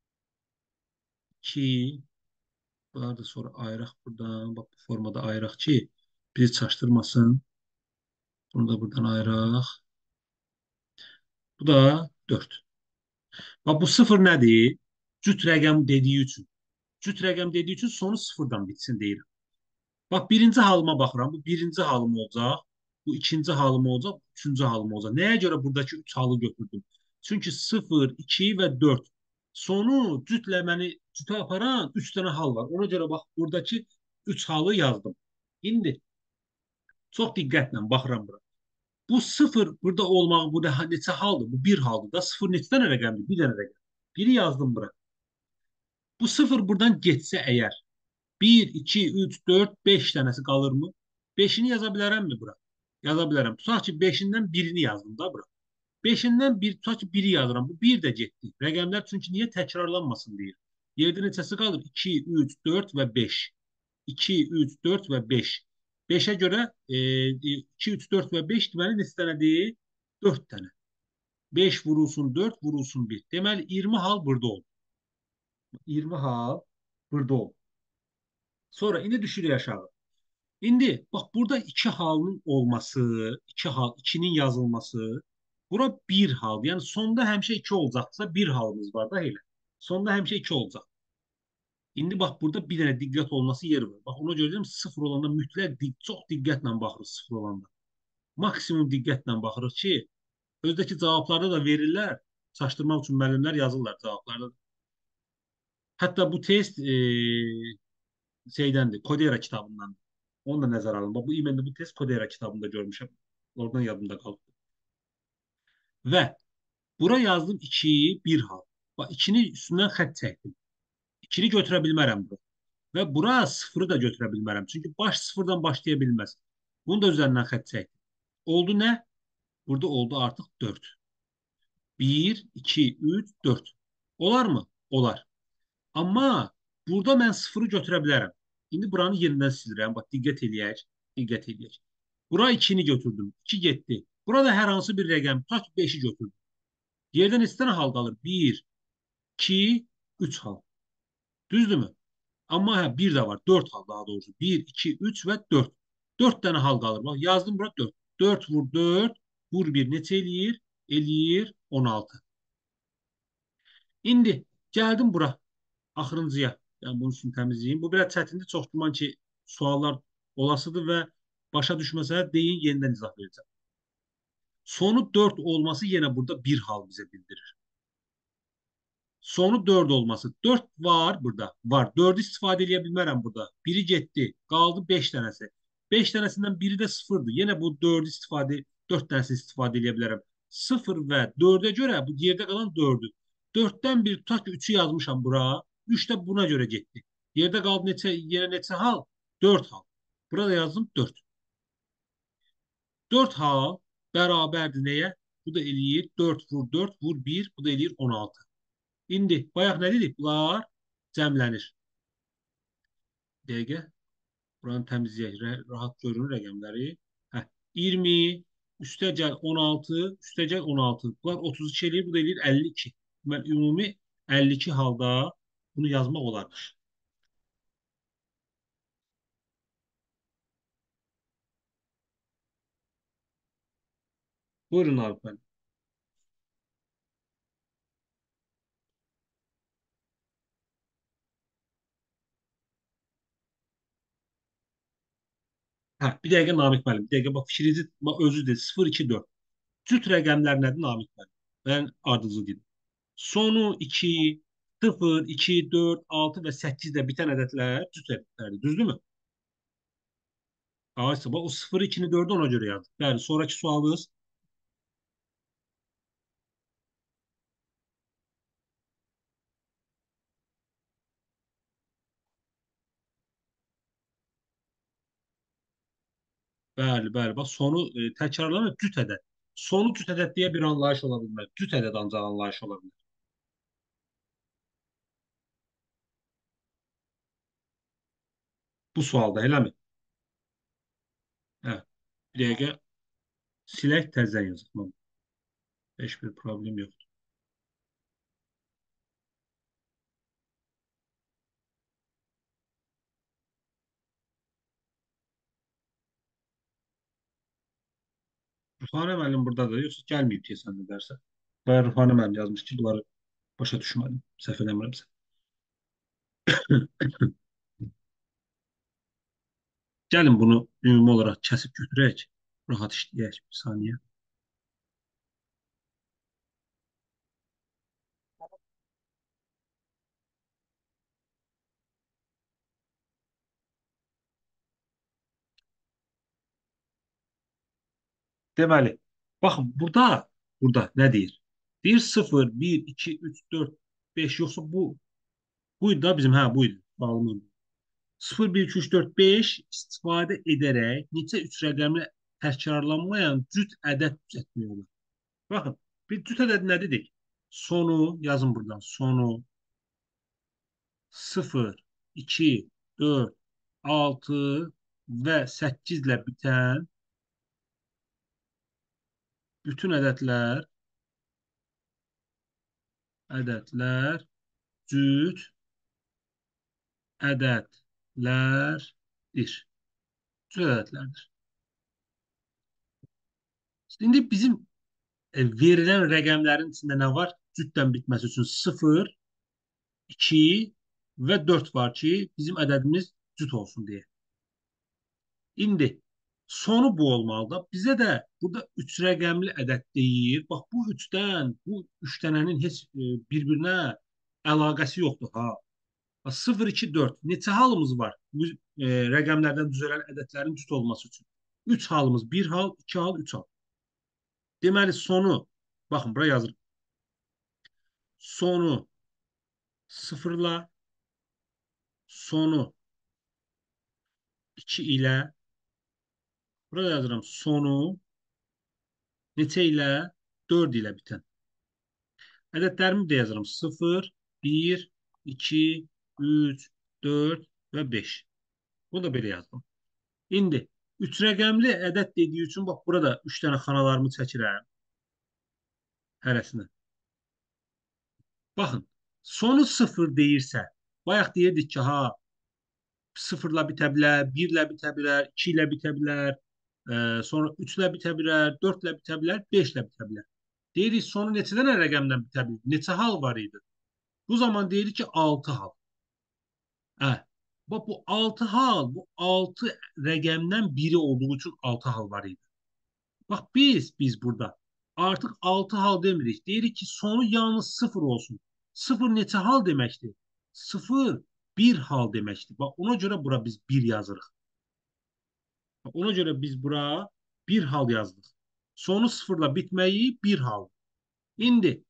iki. Bunları da sonra ayıraq buradan. Bax, bu formada ayıraq ki, bizi çaşdırmasın. Bunu da buradan ayıraq. Bu da dörd. Bax, bu sıfır nədir? Cüt rəqəm dediyi üçün. Cüt rəqəm dediyi üçün sonu sıfırdan bitsin deyirəm. Bax, birinci halıma baxıram. Bu birinci halım olacaq. Bu ikinci halım olacaq. Üçüncü halım olacaq. Nəyə görə buradakı üç halı götürdüm? Çünki sıfır, iki və dörd. Sonu cütlə məni cütə aparan üç dənə hal var. Ona görə bax, buradakı üç halı yazdım. İndi çox diqqətlə baxıram bura. Bu sıfır burada olmağı bu da neçə haldır? Bu bir haldır da. Sıfır neçə dənə rəqəmdir? Bir dənə rəqəm. Biri yazdım bura. Bu sıfır buradan getsə əgər bir, iki, üç, dörd, beş dənəsi qalırmı? beşini yaza bilərəmmi bura? Yaza bilərəm. Tutaq ki, beşindən birini yazdım da bura. beşindən bir, tutaq ki, biri yazıram. Bu bir də getdi. Rəqəmlər çünki niyə təkrarlanmasın deyir. Yerdə neçəsi qalır? iki, üç, dörd və beş. iki, üç, dörd və beş. beşə görə e, iki, üç, dörd və beş deməli neçə dənədir? dörd dənə. beş vurulsun dörd, vurulsun bir. Deməli iyirmi hal burada oldu. iyirmi hal burada oldu. Sonra indi düşürük aşağı. İndi bax, burada iki halının olması, iki hal, ikinin yazılması, bura bir hal. Yəni sonda həmişə iki olacaqsa bir halımız var da elə. Sonda həmişə iki olacaq. İndi bax, burada bir dənə diqqət olması yeri var. Bax, ona görə deyirəm, sıfır olanda mütləq di çox diqqətlə baxırıq sıfır olanda. Maksimum diqqətlə baxırıq ki, özdəki cavablarda da verirlər. Çaşdırmaq üçün müəllimlər yazırlar cavablarda. Hətta bu test e, şeydəndir, Kodera kitabındandır. Onu da nəzərə alın. Bax, bu mən bu test Kodera kitabında görmüşəm. Oradan yadımda qaldı. Və bura yazdım ikiyi bir hal. Bax, ikini üstündən xətt çəkdim. ikini götürə bilmərəm bura. Və bura sıfırı da götürə bilmərəm. Çünki baş sıfırdan başlaya bilməz. Bunu da üzərindən xətt çəkdim. Oldu nə? Burada oldu artıq dörd. bir, iki, üç, dörd. Olar mı? Olar. Amma burada mən sıfırı götürə bilərəm. İndi buranı yenidən silirəm. Bax, diqqət eləyək. Diqqət eləyək. Bura ikini götürdüm. iki getdi. Burada hər hansı bir rəqəm, tutaq ki, beşi götürdüm. Yerdə neçə dənə hal qalır? bir, iki, üç hal. Düzdürmü? Amma hə, bir də var. dörd hal daha doğrusu. bir, iki, üç və dörd. dörd dənə hal qalır. Bax, yazdım bura dörd. dörd vur dörd, vur bir neçə eləyir? Eləyir on altı. İndi gəldim bura. Axırıncıya. Yəni bunun üçün təmizləyim. Bu biraz çətindir. Çox güman ki, suallar olasıdır və başa düşməsələr deyin, yenidən izah verəcəm. Sonu dörd olması yenə burada bir hal bizə bildirir. Sonu dörd olması. dörd var burada. Var. dördü istifadə edə bilmərəm burada. Biri getdi. Qaldı beş dənəsi. beş dənəsindən biri də sıfırdır. Yenə bu dördü istifadə, dörd dənəsi istifadə edə bilərəm. sıfır və dördə görə bu yerdə qalan dördür. dörddən bir tutaq ki, üçü yazmışam bura. üç də buna görə getdi. Yerdə qaldı neçə, yenə neçə hal? dörd hal. Burada yazdım dörd. dörd hal bərabərdir nəyə? Bu da eləyir dörd vur dörd vur bir. Bu da eləyir on altı. İndi bayaq nə dedik? Bunlar cəmlənir. Dəqiqə. Buranı təmizləyək. Rahat görün rəqəmləri. Hə, iyirmi, üstəgəl on altı, üstəgəl on altı. Bunlar otuz iki eləyir, bu da eləyir əlli iki. Mən ümumi əlli iki halda bunu yazmaq olarmış. Buyurun abi ben. Hə, bir dəqiqə Namik müəllim. Bir dəqiqə bax, fikrinizi bax, özü de sıfır, iki, dörd. Cüt rəqəmlər nədir Namik müəllim? Mən ardıcıl dedim. Sonu iki, sıfır, iki, dörd, altı və səkkiz də bitən ədədlər cüt ədədlərdir. Düzdürmü? Aysa bax, o sıfır, ikini, dördü ona görə yazdık. Bəli, sonraki sualınız. Bəli, bəli. Bax sonu e, təkrarlanır cüt ədəd. Sonu cüt ədəd deyə bir anlayış ola bilməz. Cüt ədəd ancaq anlayış ola bilər. Bu sualda eləmi? Hə. Bir dəqiqə silək təzədən yazaq. Heç bir problem yoxdur. Rüfani müəllim buradadır, yoxsa gəlməyib deyəsən də dərsə. Bayaq Rüfani müəllim yazmış ki, bunları başa düşmədim. Səhv eləmirəmsə. Gəlin bunu ümumi olaraq kəsib götürək. Rahat işləyək bir saniyə. Deməli, baxın burada burada nə deyir? Deyir sıfır, bir, iki, üç, dörd, beş yoxsa bu buydu da bizim hə buydu. Sualımız bu. sıfır, bir, iki, üç, dörd, beş istifadə edərək neçə üç rəqəmli təkrarlanmayan cüt ədəd düzəltmək olur. Baxın, bir cüt ədəd nə dedik? Sonu yazın buradan. Sonu sıfır, iki, dörd, altı və səkkiz ilə bitən bütün ədədlər ədədlər cüt ədədlərdir. Cüt ədədlərdir. İndi bizim e, verilən rəqəmlərin içində nə var? Cütdən bitməsi üçün sıfır, iki və dörd var ki, bizim ədədimiz cüt olsun deyə. İndi sonu bu olmalıdır. Bizə də burada üç rəqəmli ədəd deyir. Bax bu üçdən, bu üç dənənin heç e, bir-birinə əlaqəsi yoxdur ha. Bax, sıfır, iki, dörd. Neçə halımız var bu e, rəqəmlərdən düzələn ədədlərin cüt olması üçün? üç halımız. bir hal, iki hal, üç hal. Deməli sonu, baxın bura yazırıq. Sonu sıfırla, sonu iki ilə, burada yazıram sonu neçə ilə? dörd ilə bitən. Ədədlərimi də yazıram. sıfır, bir, iki, üç, dörd və beş. Bunu da belə yazdım. İndi üç rəqəmli ədəd dediyi üçün bax burada üç dənə xanalarımı çəkirəm hərəsinə. Baxın, sonu sıfır deyirsə, bayaq deyirdik ki, ha sıfırla bitə bilər, bir ilə bitə bilər, iki ilə bitə bilər, e, sonra üç ilə bitə bilər, dörd ilə bitə bilər, beş ilə bitə bilər. Deyirik sonu neçə dənə rəqəmdən bitə bilər? Neçə hal var idi? Bu zaman deyirik ki, altı hal. Hə. Bax bu altı hal, bu altı rəqəmdən biri olduğu üçün altı hal var idi. Bax biz biz burada artıq altı hal demirik. Deyirik ki, sonu yalnız sıfır olsun. sıfır neçə hal deməkdir? sıfır bir hal deməkdir. Bax ona görə bura biz bir yazırıq. Bax, ona görə biz bura bir hal yazdıq. Sonu sıfırla bitməyi bir hal. İndi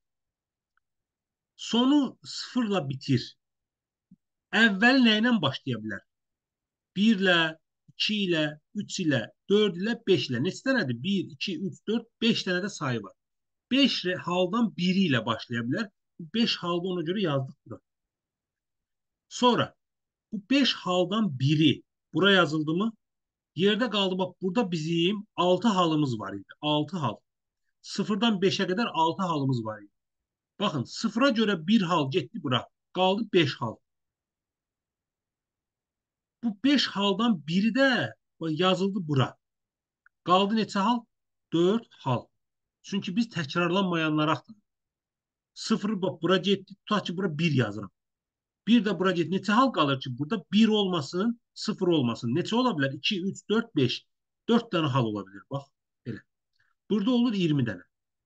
sonu sıfırla bitir. Əvvəl nə ilə başlaya bilər? bir ilə, iki ilə, üç ilə, dörd ilə, beş ilə. Neçə dənədir? bir, iki, üç, dörd, beş dənə də sayı var. beş haldan biri ilə başlaya bilər. Bu beş halda ona görə yazdık bura. Sonra bu beş haldan biri bura yazıldı mı? Yerdə qaldı. Bax burada bizim altı halımız var idi. altı hal. sıfırdan beşə qədər altı halımız var idi. Baxın sıfıra görə bir hal getdi bura. Qaldı beş hal. Bu beş haldan biri də yazıldı bura. Qaldı neçə hal? dörd hal. Çünki biz təkrarlanmayanları axtarırıq. Sıfırı bax bura getdi. Tutaq ki, bura bir yazıram. Bir də bura getdi. Neçə hal qalır ki, burada bir olmasın, sıfır olmasın. Neçə ola bilər? iki, üç, dörd, beş. dörd dənə hal ola bilər. Bax, belə. Burada olur iyirmi dənə.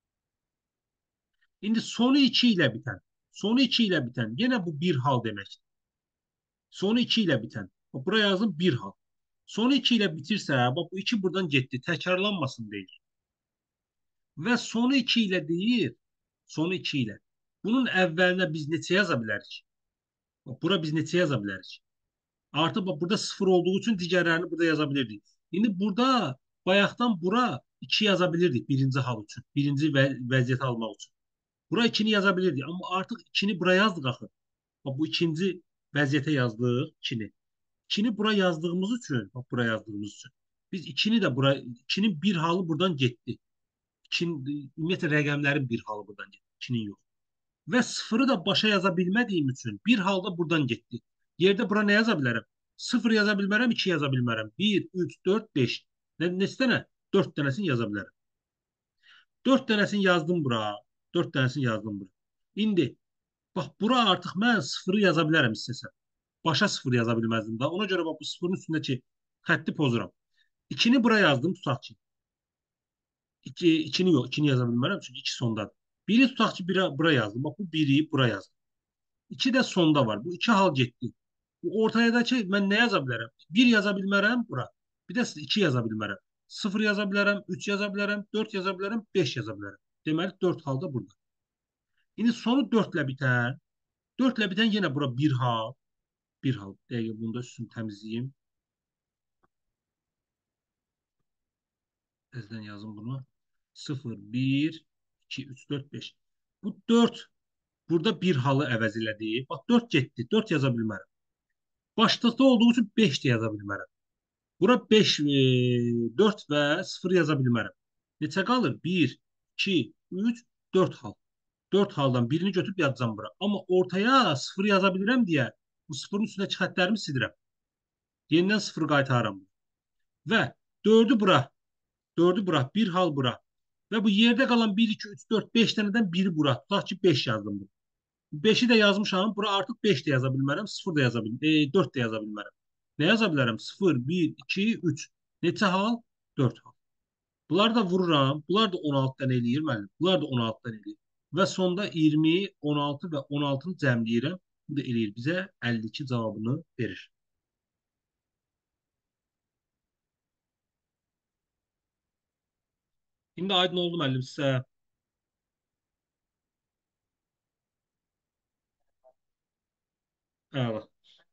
İndi sonu iki ilə bitən. Sonu iki ilə bitən. Yenə bu bir hal deməkdir. Sonu iki ilə bitən. Bax, bura yazdım bir hal. Sonu iki ilə bitirsə, bax bu iki buradan getdi. Təkrarlanmasın deyir. Və sonu iki ilə deyir. Sonu iki ilə. Bunun əvvəlinə biz neçə yaza bilərik? Bax, bura biz neçə yaza bilərik? Artı bax burada sıfır olduğu üçün digərlərini burada yaza bilirdik. İndi burada bayaqdan bura iki yaza bilirdik birinci hal üçün. Birinci və vəziyyəti almaq üçün. Bura ikini yaza bilirdik. Amma artıq ikini bura yazdıq axı. Bax, bu ikinci vəziyyətə yazdıq ikini. İkini bura yazdığımız üçün, bax bura yazdığımız üçün. Biz ikini də bura, ikinin bir halı buradan getdi. İkin, ümumiyyətlə rəqəmlərin bir halı buradan getdi. İkinin yox. Və sıfırı da başa yaza bilmədiyim üçün bir halda buradan getdi. Yerdə bura nə yaza bilərəm? Sıfır yaza bilmərəm, iki yaza bilmərəm. bir, üç, dörd, beş. Nə, neçə dənə? dörd dənəsini yaza bilərəm. dörd dənəsini yazdım bura. dörd dənəsini yazdım bura. İndi bax bura artıq mən sıfırı yaza bilərəm istəsəm. Başa sıfır yaza bilməzdim da. Ona görə bax bu sıfırın üstündəki xətti pozuram. ikini bura yazdım tutaq ki. İki, ikini yox, ikini yaza bilmərəm çünki iki sondadır. biri tutaq ki bira, bura yazdım. Bax bu biri bura yazdım. iki də sonda var. Bu iki hal getdi. Bu ortayadakı mən nə yaza bilərəm? bir yaza bilmərəm bura. Bir də iki yaza bilmərəm. sıfır yaza bilərəm, üç yaza bilərəm, dörd yaza bilərəm, beş yaza bilərəm. Deməli dörd halda burada. İndi sonu dörd ilə bitən, dörd ilə bitən yenə bura bir hal, bir hal. Dəqiqə bunu da üstünü təmizləyim. Təzədən yazım bunu. sıfır, bir, iki, üç, dörd, beş. Bu dörd burada bir halı əvəz elədi. Bax dörd getdi. dörd yaza bilmərəm. Başlıqda olduğu üçün beş də yaza bilmərəm. Bura beş, e, dörd və sıfır yaza bilmərəm. Neçə qalır? bir, iki, üç, dörd hal. dörd haldan birini götürüb yazacağım bura. Amma ortaya sıfır yaza bilirəm deyə bu sıfırın üstündəki xəttlərimi silirəm. Yenidən sıfır qaytarıram. Və dördü bura, dördü bura, bir hal bura. Və bu yerdə qalan bir, iki, üç, dörd, beş dənədən biri bura. Tutaq ki beş yazdım. beşi də yazmışam. Bura artıq beş də yaza bilmərəm, sıfır da yaza bilmərəm, e, dörd də yaza bilmərəm. Nə yaza bilərəm? sıfır, bir, iki, üç. Neçə hal? dörd hal. Bunları da vururam. Bunlar da on altıdan eləyir müəllim. Bunlar da on altıdan eləyir. Və sonda iyirmi, on altı və on altını cəmləyirəm. Bu da eləyir bizə əlli iki cavabını verir. İndi aydın oldu müəllim sizə. Əla.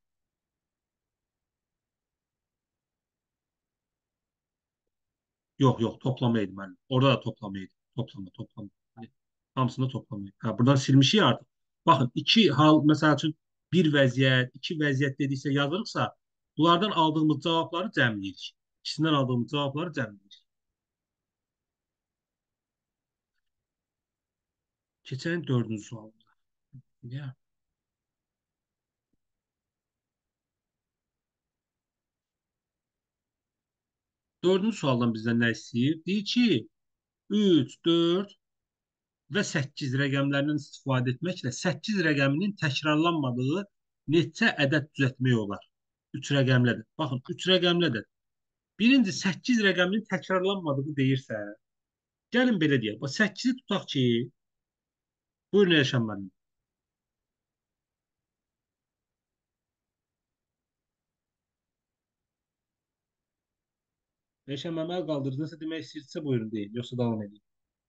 Yox, yox, toplamaydı müəllim. Orada da toplamaydı. Toplama, toplama. Hani hamısını toplamaydı. Ha, buradan silmişik artıq. Baxın, iki hal, məsəl üçün bir vəziyyət, iki vəziyyət dediksə yazırıqsa, bunlardan aldığımız cavabları cəmləyirik. İkisindən aldığımız cavabları cəmləyirik. Keçən dördüncü sualımıza. Ya. Dördüncü sualdan bizdən nə istəyir? Deyir ki, üç, dörd və səkkiz rəqəmlərindən istifadə etməklə səkkiz rəqəminin təkrarlanmadığı neçə ədəd düzəltmək olar? üç rəqəmlədir. Baxın, üç rəqəmlədir. Birinci səkkiz rəqəminin təkrarlanmadığı deyirsə, gəlin belə deyək. Bax səkkizi tutaq ki, buyurun Elşən müəllim. Elşən müəllim əl qaldırdı. Nəsə demək istəyirsə buyurun deyin, yoxsa davam edin.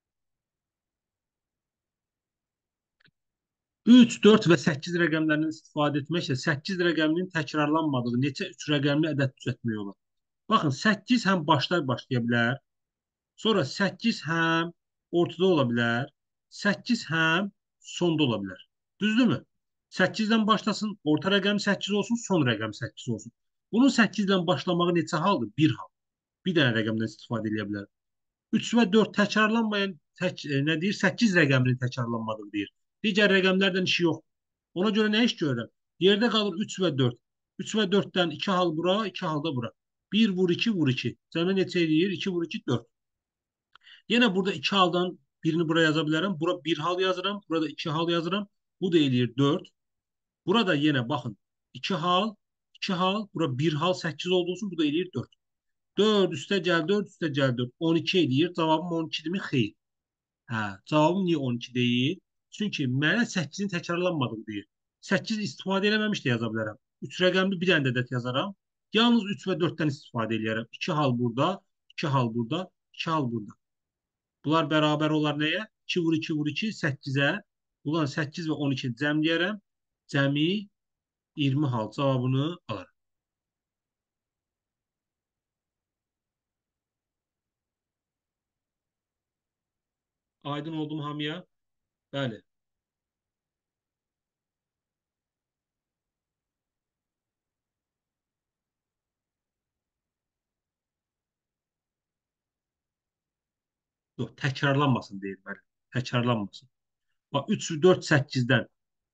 üç, dörd və səkkiz rəqəmlərindən istifadə etməklə səkkiz rəqəminin təkrarlanmadığı neçə üç rəqəmli ədəd düzəltmək olar? Baxın, səkkiz həm başlar başlaya bilər, sonra səkkiz həm ortada ola bilər, səkkiz həm sonda ola bilər. Düzdürmü? səkkizdən başlasın, orta rəqəm səkkiz olsun, son rəqəm səkkiz olsun. Bunun səkkizdən başlamağı neçə haldır? Bir hal. Bir dənə rəqəmdən istifadə edə bilər. üç və dörd təkrarlanmayan tək, e, nə deyir? səkkiz rəqəminin təkrarlanmadığı deyir. Digər rəqəmlərdən işi yox. Ona görə nə iş görürəm? Yerdə qalır üç və dörd. üç və dörddən iki hal bura, iki hal da bura. bir vur iki vur iki. Cəmi neçə eləyir? iki vur iki dörd. Yenə burada iki haldan birini bura yaza bilərəm. Bura bir hal yazıram. Burada iki hal yazıram. Bu da eləyir dörd. Burada yenə baxın. iki hal, iki hal. Bura bir hal səkkiz olduğu üçün bu da eləyir dörd. dörd üstə gəl dörd üstə gəl dörd. on iki eləyir. Cavabım on ikidirmi? Xeyr. Hə, cavabım niyə on iki deyil? Çünki mənə səkkizin təkrarlanmadığı deyir. səkkiz istifadə eləməmiş də yaza bilərəm. üç rəqəmli bir dənə də ədəd yazaram. Yalnız üç və dörddən istifadə eləyərəm. iki hal burada, iki hal burada, iki hal burada. Bunlar bərabər olar nəyə? iki vur iki vur iki, səkkizə. Bunlar səkkiz və on iki cəmləyərəm. Cəmi iyirmi hal cavabını. Aydın oldu mu hamıya? Bəli. Yox, təkrarlanmasın deyir bəli. Təkrarlanmasın. Bax üç, dörd, səkkizdən.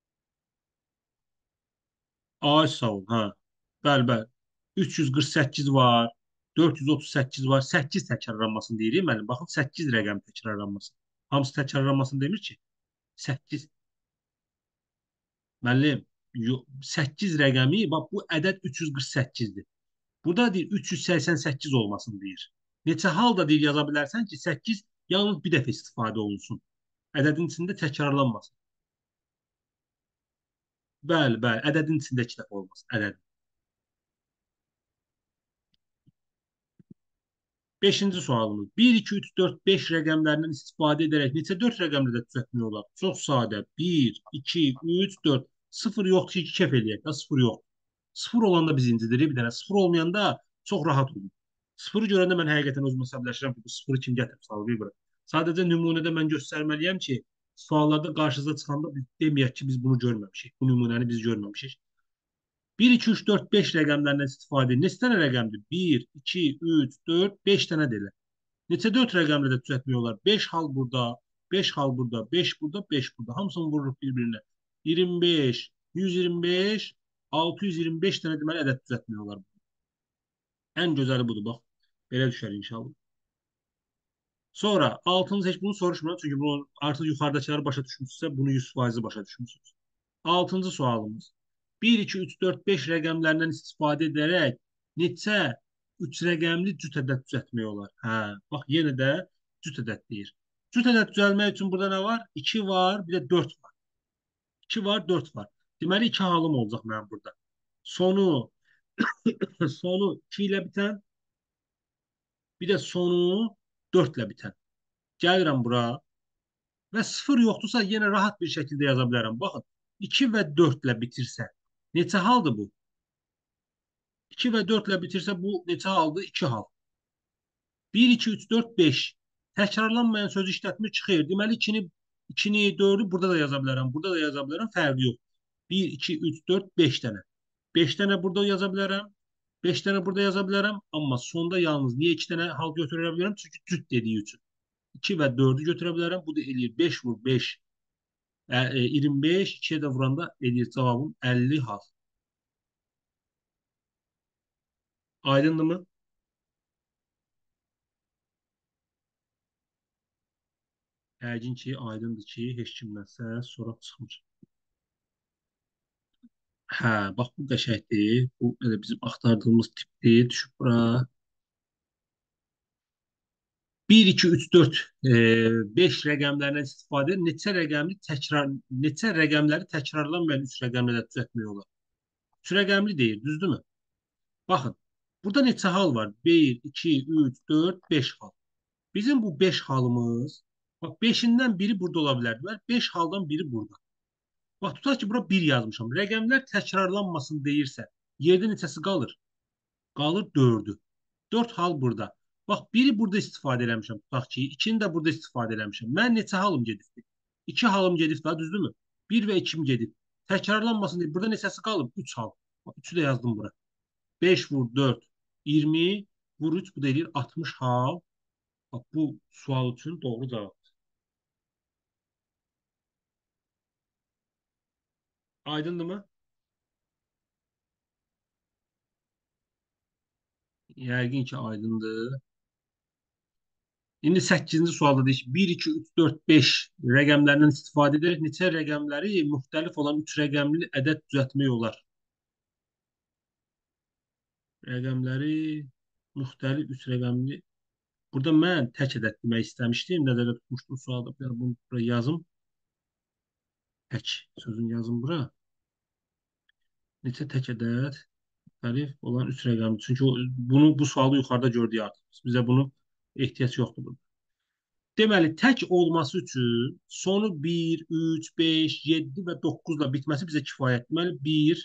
Ay sağ ol. Hə. Bəli, bəli. üç yüz qırx səkkiz var. dörd yüz otuz səkkiz var. səkkiz təkrarlanmasın deyirik. Müəllim, baxın səkkiz rəqəm təkrarlanmasın. Hamısı təkrarlanmasın demir ki. səkkiz. Müəllim, yo- səkkiz rəqəmi, bax bu ədəd üç yüz qırx səkkizdir. Burada deyir üç yüz səksən səkkiz olmasın deyir. Neçə halda deyir yaza bilərsən ki, səkkiz yalnız bir dəfə istifadə olunsun. Ədədin içində təkrarlanmasın. Bəli, bəli, ədədin içində iki dəfə olmasın. Ədəd. Beşinci sualımız. bir, iki, üç, dört, beş rəqəmlərindən istifadə edərək neçə dörd rəqəmli də düzəltmək olar? Çox sadə. bir, iki, üç, dörd. sıfır yoxdur ki, iki kef eləyək. Da sıfır yox. sıfır olanda biz incidirik bir dənə. sıfır olmayanda çox rahat olur. sıfırı görəndə mən həqiqətən özümə əsəbləşirəm ki, bu sıfırı kim gətirib salıb bura. Sadəcə nümunədə mən göstərməliyəm ki, suallarda qarşınıza çıxanda biz deməyək ki, biz bunu görməmişik. Bu nümunəni biz görməmişik. bir, iki, üç, dörd, beş rəqəmlərindən istifadə. Neçə dənə rəqəmdir? bir, iki, üç, dörd, beş dənə deyil. Neçə dörd rəqəmlə də düzəltmək olar? beş hal burada, beş hal burada, beş burada, beş burada. Hamısını vururuq bir-birinə. iyirmi beş, yüz iyirmi beş, altı yüz iyirmi beş dənə deməli ədəd düzəltmək olar. Ən gözəli budur, bax. Belə düşər inşallah. Sonra altını heç bunu soruşmuram çünki bunu artıq yuxarıdakıları başa düşmüsünüzsə bunu yüz faiz başa düşmüsünüz. Altıncı sualımız. bir, iki, üç, dörd, beş rəqəmlərindən istifadə edərək neçə üç rəqəmli cüt ədəd düzəltmək olar? Hə, bax yenə də cüt ədəd deyir. Cüt ədəd düzəltmək üçün burada nə var? iki var, bir də dörd var. iki var, dörd var. Deməli iki halım olacaq mənim burada. Sonu sonu iki ilə bitən, bir də sonu dörd ilə bitən. Gəlirəm bura və sıfır yoxdursa yenə rahat bir şəkildə yaza bilərəm. Baxın, iki və dörd ilə bitirsə neçə haldır bu? iki və dörd ilə bitirsə bu neçə haldır? iki hal. bir, iki, üç, dörd, beş. Təkrarlanmayan sözü işlətmir çıxır. Deməli ikini, ikini, dördü burada da yaza bilərəm. Burada da yaza bilərəm. Fərqi yox. bir, iki, üç, dörd, beş dənə. beş dənə burada yaza bilərəm. beş dənə burada yaza bilərəm. Amma sonda yalnız niyə iki dənə hal götürə bilərəm? Çünki cüt dediyi üçün. iki və dördü götürə bilərəm. Bu da eləyir beş vur beş. E, e, iyirmi beş. ikiyə də vuranda eləyir cavabım əlli hal. Aydındır. Yəqin ki, aydındır ki, heç kimdənsə soraq çıxmır. Hə, bax bu qəşəngdir. Bu elə bizim axtardığımız tipdir. Düşüb bura. bir, iki, üç, dörd, beş rəqəmlərindən istifadə edir. Neçə rəqəmli təkrar, neçə rəqəmləri təkrarlanmayan üç rəqəmlə də düzəltmək olar? üç rəqəmli deyir, düzdürmü? Baxın, burada neçə hal var? bir, iki, üç, dörd, beş hal. Bizim bu beş halımız, bax beşindən biri burada ola bilər. beş haldan biri burada. Bax, tutaq ki, bura bir yazmışam. Rəqəmlər təkrarlanmasın deyirsə, yerdə neçəsi qalır? Qalır dördü. dörd hal burada. Bax, biri burada istifadə eləmişəm. Tutaq ki, ikini də burada istifadə eləmişəm. Mən neçə halım gedibdir? iki halım gedib daha, düzdürmü? bir və ikim gedib. Təkrarlanmasın deyir. Burada neçəsi qalıb? üç hal. Bax, üçü də yazdım bura. beş vur dörd, iyirmi vur üç, bu da eləyir altmış hal. Bax, bu sual üçün doğru cavab. Aydındırmı? Yəqin ki, aydındır. İndi səkkizinci sualda deyir ki, bir, iki, üç, dörd, beş rəqəmlərindən istifadə edərək neçə rəqəmləri müxtəlif olan üç rəqəmli ədəd düzəltmək olar? Rəqəmləri müxtəlif üç rəqəmli. Burada mən tək ədəd demək istəmişdim. Nəzərdə tutmuşdum sualda. Yəni bunu bura yazım. Tək sözün yazım bura. Neçə tək ədəd müxtəlif olan üç rəqəmli. Çünki o, bunu bu sualı yuxarıda gördük artıq. Bizə bunu ehtiyac yoxdur burada. Deməli, tək olması üçün sonu bir, üç, beş, yeddi və doqquzla bitməsi bizə kifayət. Deməli, bir,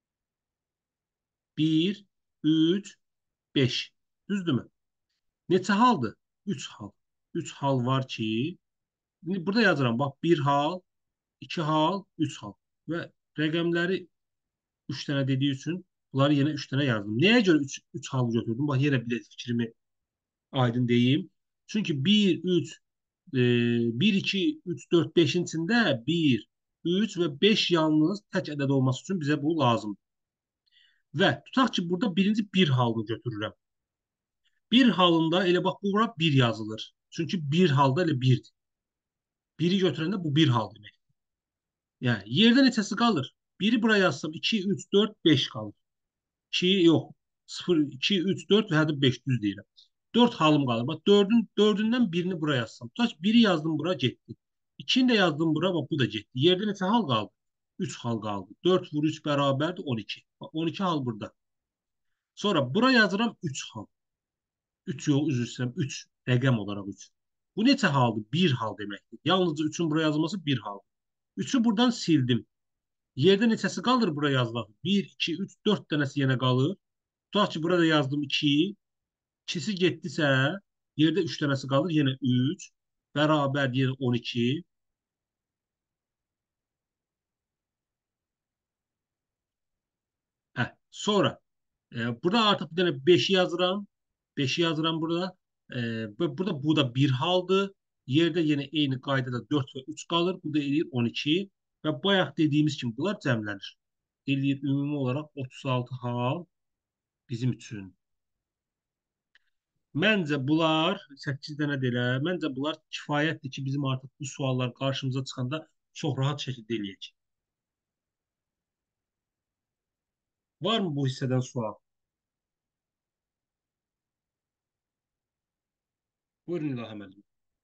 bir, üç, beş. Düzdürmü? Neçə haldır? üç hal. üç hal var ki, İndi burada yazıram. Bax, bir hal, iki hal, üç hal. Və rəqəmləri üç dənə dediyi üçün bunları yenə üç dənə yazdım. Nəyə görə üç üç hal götürdüm? Bax, yenə bir fikrimi aydın deyim. Çünki bir, üç, e, bir, iki, üç, dörd, beşin içində bir, üç və beş yalnız tək ədəd olması üçün bizə bu lazımdır. Və tutaq ki, burada birinci bir halını götürürəm. Bir halında elə bax, bura bir yazılır. Çünki bir halda elə birdir. Biri götürəndə bu bir hal demək. Yəni yerdə neçəsi qalır? Biri buraya yazsam iki, üç, dörd, beş qalır. iki yox. sıfır, iki, üç, dörd və hətta beş düz deyirəm. dörd halım qalır. Bax, dördün, dördündən birini buraya yazsam. Tutaq biri yazdım bura getdi. ikini də yazdım bura, bax bu da getdi. Yerdə neçə hal qaldı? üç hal qaldı. dörd vur üç bərabərdir on iki. Bax, on iki hal burada. Sonra bura yazıram üç hal. üç yox, üzr istəyirəm. üç rəqəm olaraq üç. Bu neçə haldır? bir hal deməkdir. Yalnızca üçün buraya yazılması bir hal. üçü buradan sildim. Yerdə neçəsi qalır bura yazılaq? bir, iki, üç, dörd dənəsi yenə qalır. Tutaq ki, burada yazdım iki. İkisi getdisə, yerdə üç dənəsi qalır. Yenə üç. Bərabər yenə on iki. Hə, sonra e, burada artıq bir dənə beşi yazıram. beşi yazıram burada. E, və burada bu da bir haldır. Yerdə yenə eyni qaydada dörd və üç qalır. Bu da eləyir on iki. Və bayaq dediyimiz kimi bunlar cəmlənir. Eləyir ümumi olaraq otuz altı hal bizim üçün. Məncə bunlar səkkiz dənə də elə. Məncə bunlar kifayətdir ki, bizim artıq bu suallar qarşımıza çıxanda çox rahat şəkildə eləyək. Varmı bu hissədən sual? Buyurun İlham müəllim.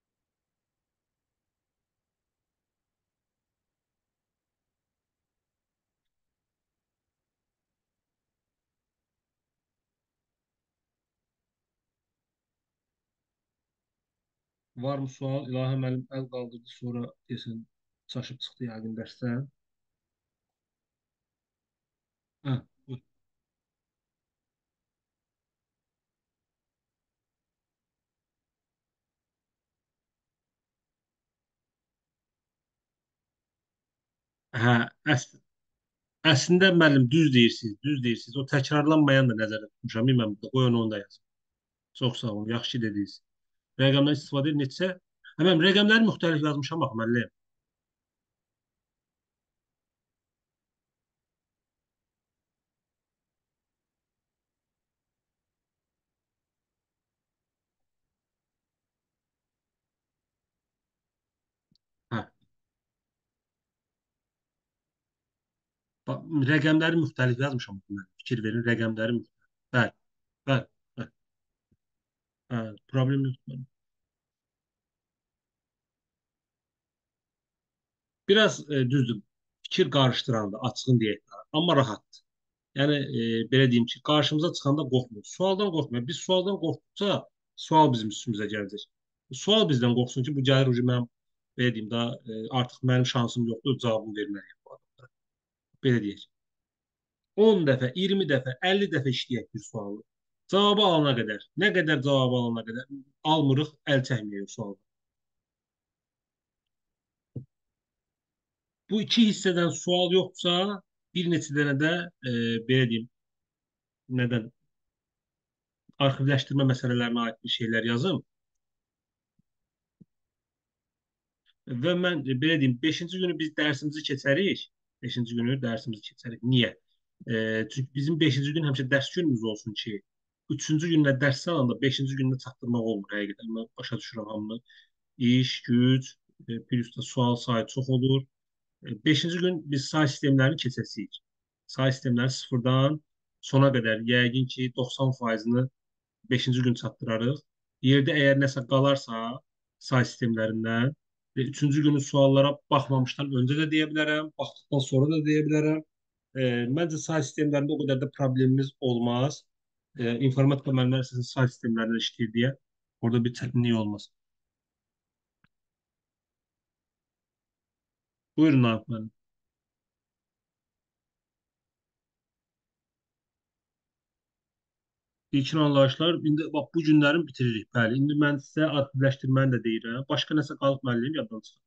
Varmı sual? İlham müəllim əl qaldırdı, sonra desən çaşıb çıxdı yəqin dərsdən. Hə, buyur. Hə, əs əslində müəllim düz deyirsiniz, düz deyirsiniz. O təkrarlanmayan da nəzərdə tutmuşam. Mən burada qoyun onu da yazım. Çox sağ olun, yaxşı ki dediniz. Rəqəmdən istifadə edin neçə? Həmən rəqəmləri müxtəlif yazmışam bax müəllim. Hə. Bax, rəqəmləri müxtəlif yazmışam mən. Fikir verin, rəqəmləri müxtəlif. Bəli, bəli, bəli. Hə, problem yoxdur. Biraz e, düzdür. Fikir qarışdırandı, açığın deyək də. Amma rahat. Yəni e, belə deyim ki, qarşımıza çıxanda qorxmuyor. Sualdan qorxmuyor. Biz sualdan qorxduqca sual bizim üstümüzə gələcək. Sual bizdən qorxsun ki, bu gəlir ucu mənim belə deyim daha e, artıq mənim şansım yoxdur, cavabımı verməliyəm bu adamlara. Belə deyək. on dəfə, iyirmi dəfə, əlli dəfə işləyək bir sualı. Cavabı alana qədər, nə qədər cavabı alana qədər almırıq, əl çəkmirik sualdan. Bu iki hissədən sual yoxsa bir neçə dənə də e, belə deyim, nədən arxivləşdirmə məsələlərinə aid bir şeylər yazım. Və mən e, belə deyim, beşinci günü biz dərsimizi keçərik. beşinci günü dərsimizi keçərik. Niyə? E, çünki bizim beşinci gün həmişə dərs günümüz olsun ki, üçüncü gündə dərs salanda beşinci gündə çatdırmaq olmur həqiqətən. Mən başa düşürəm hamını. İş, güc, e, plus da sual sayı çox olur. E, beşinci gün biz say sistemlərini keçəcəyik. Say sistemləri sıfırdan sona qədər yəqin ki, doxsan faizini beşinci gün çatdırarıq. Yerdə əgər nəsə qalarsa say sistemlərindən və üçüncü günün suallara baxmamışdan öncə də deyə bilərəm, baxdıqdan sonra da deyə bilərəm. E, məncə say sistemlərində o qədər də problemimiz olmaz. E, informatika müəllimləri sizin say sistemlərində işləyir deyə orada bir çətinlik olmaz. Buyurun Nahid müəllim. İlkin anlayışlar indi bax bu günlərin bitiririk. Bəli, indi mən sizə adləşdirməni də deyirəm. Başqa nəsə qalıb müəllim yaddan çıxır.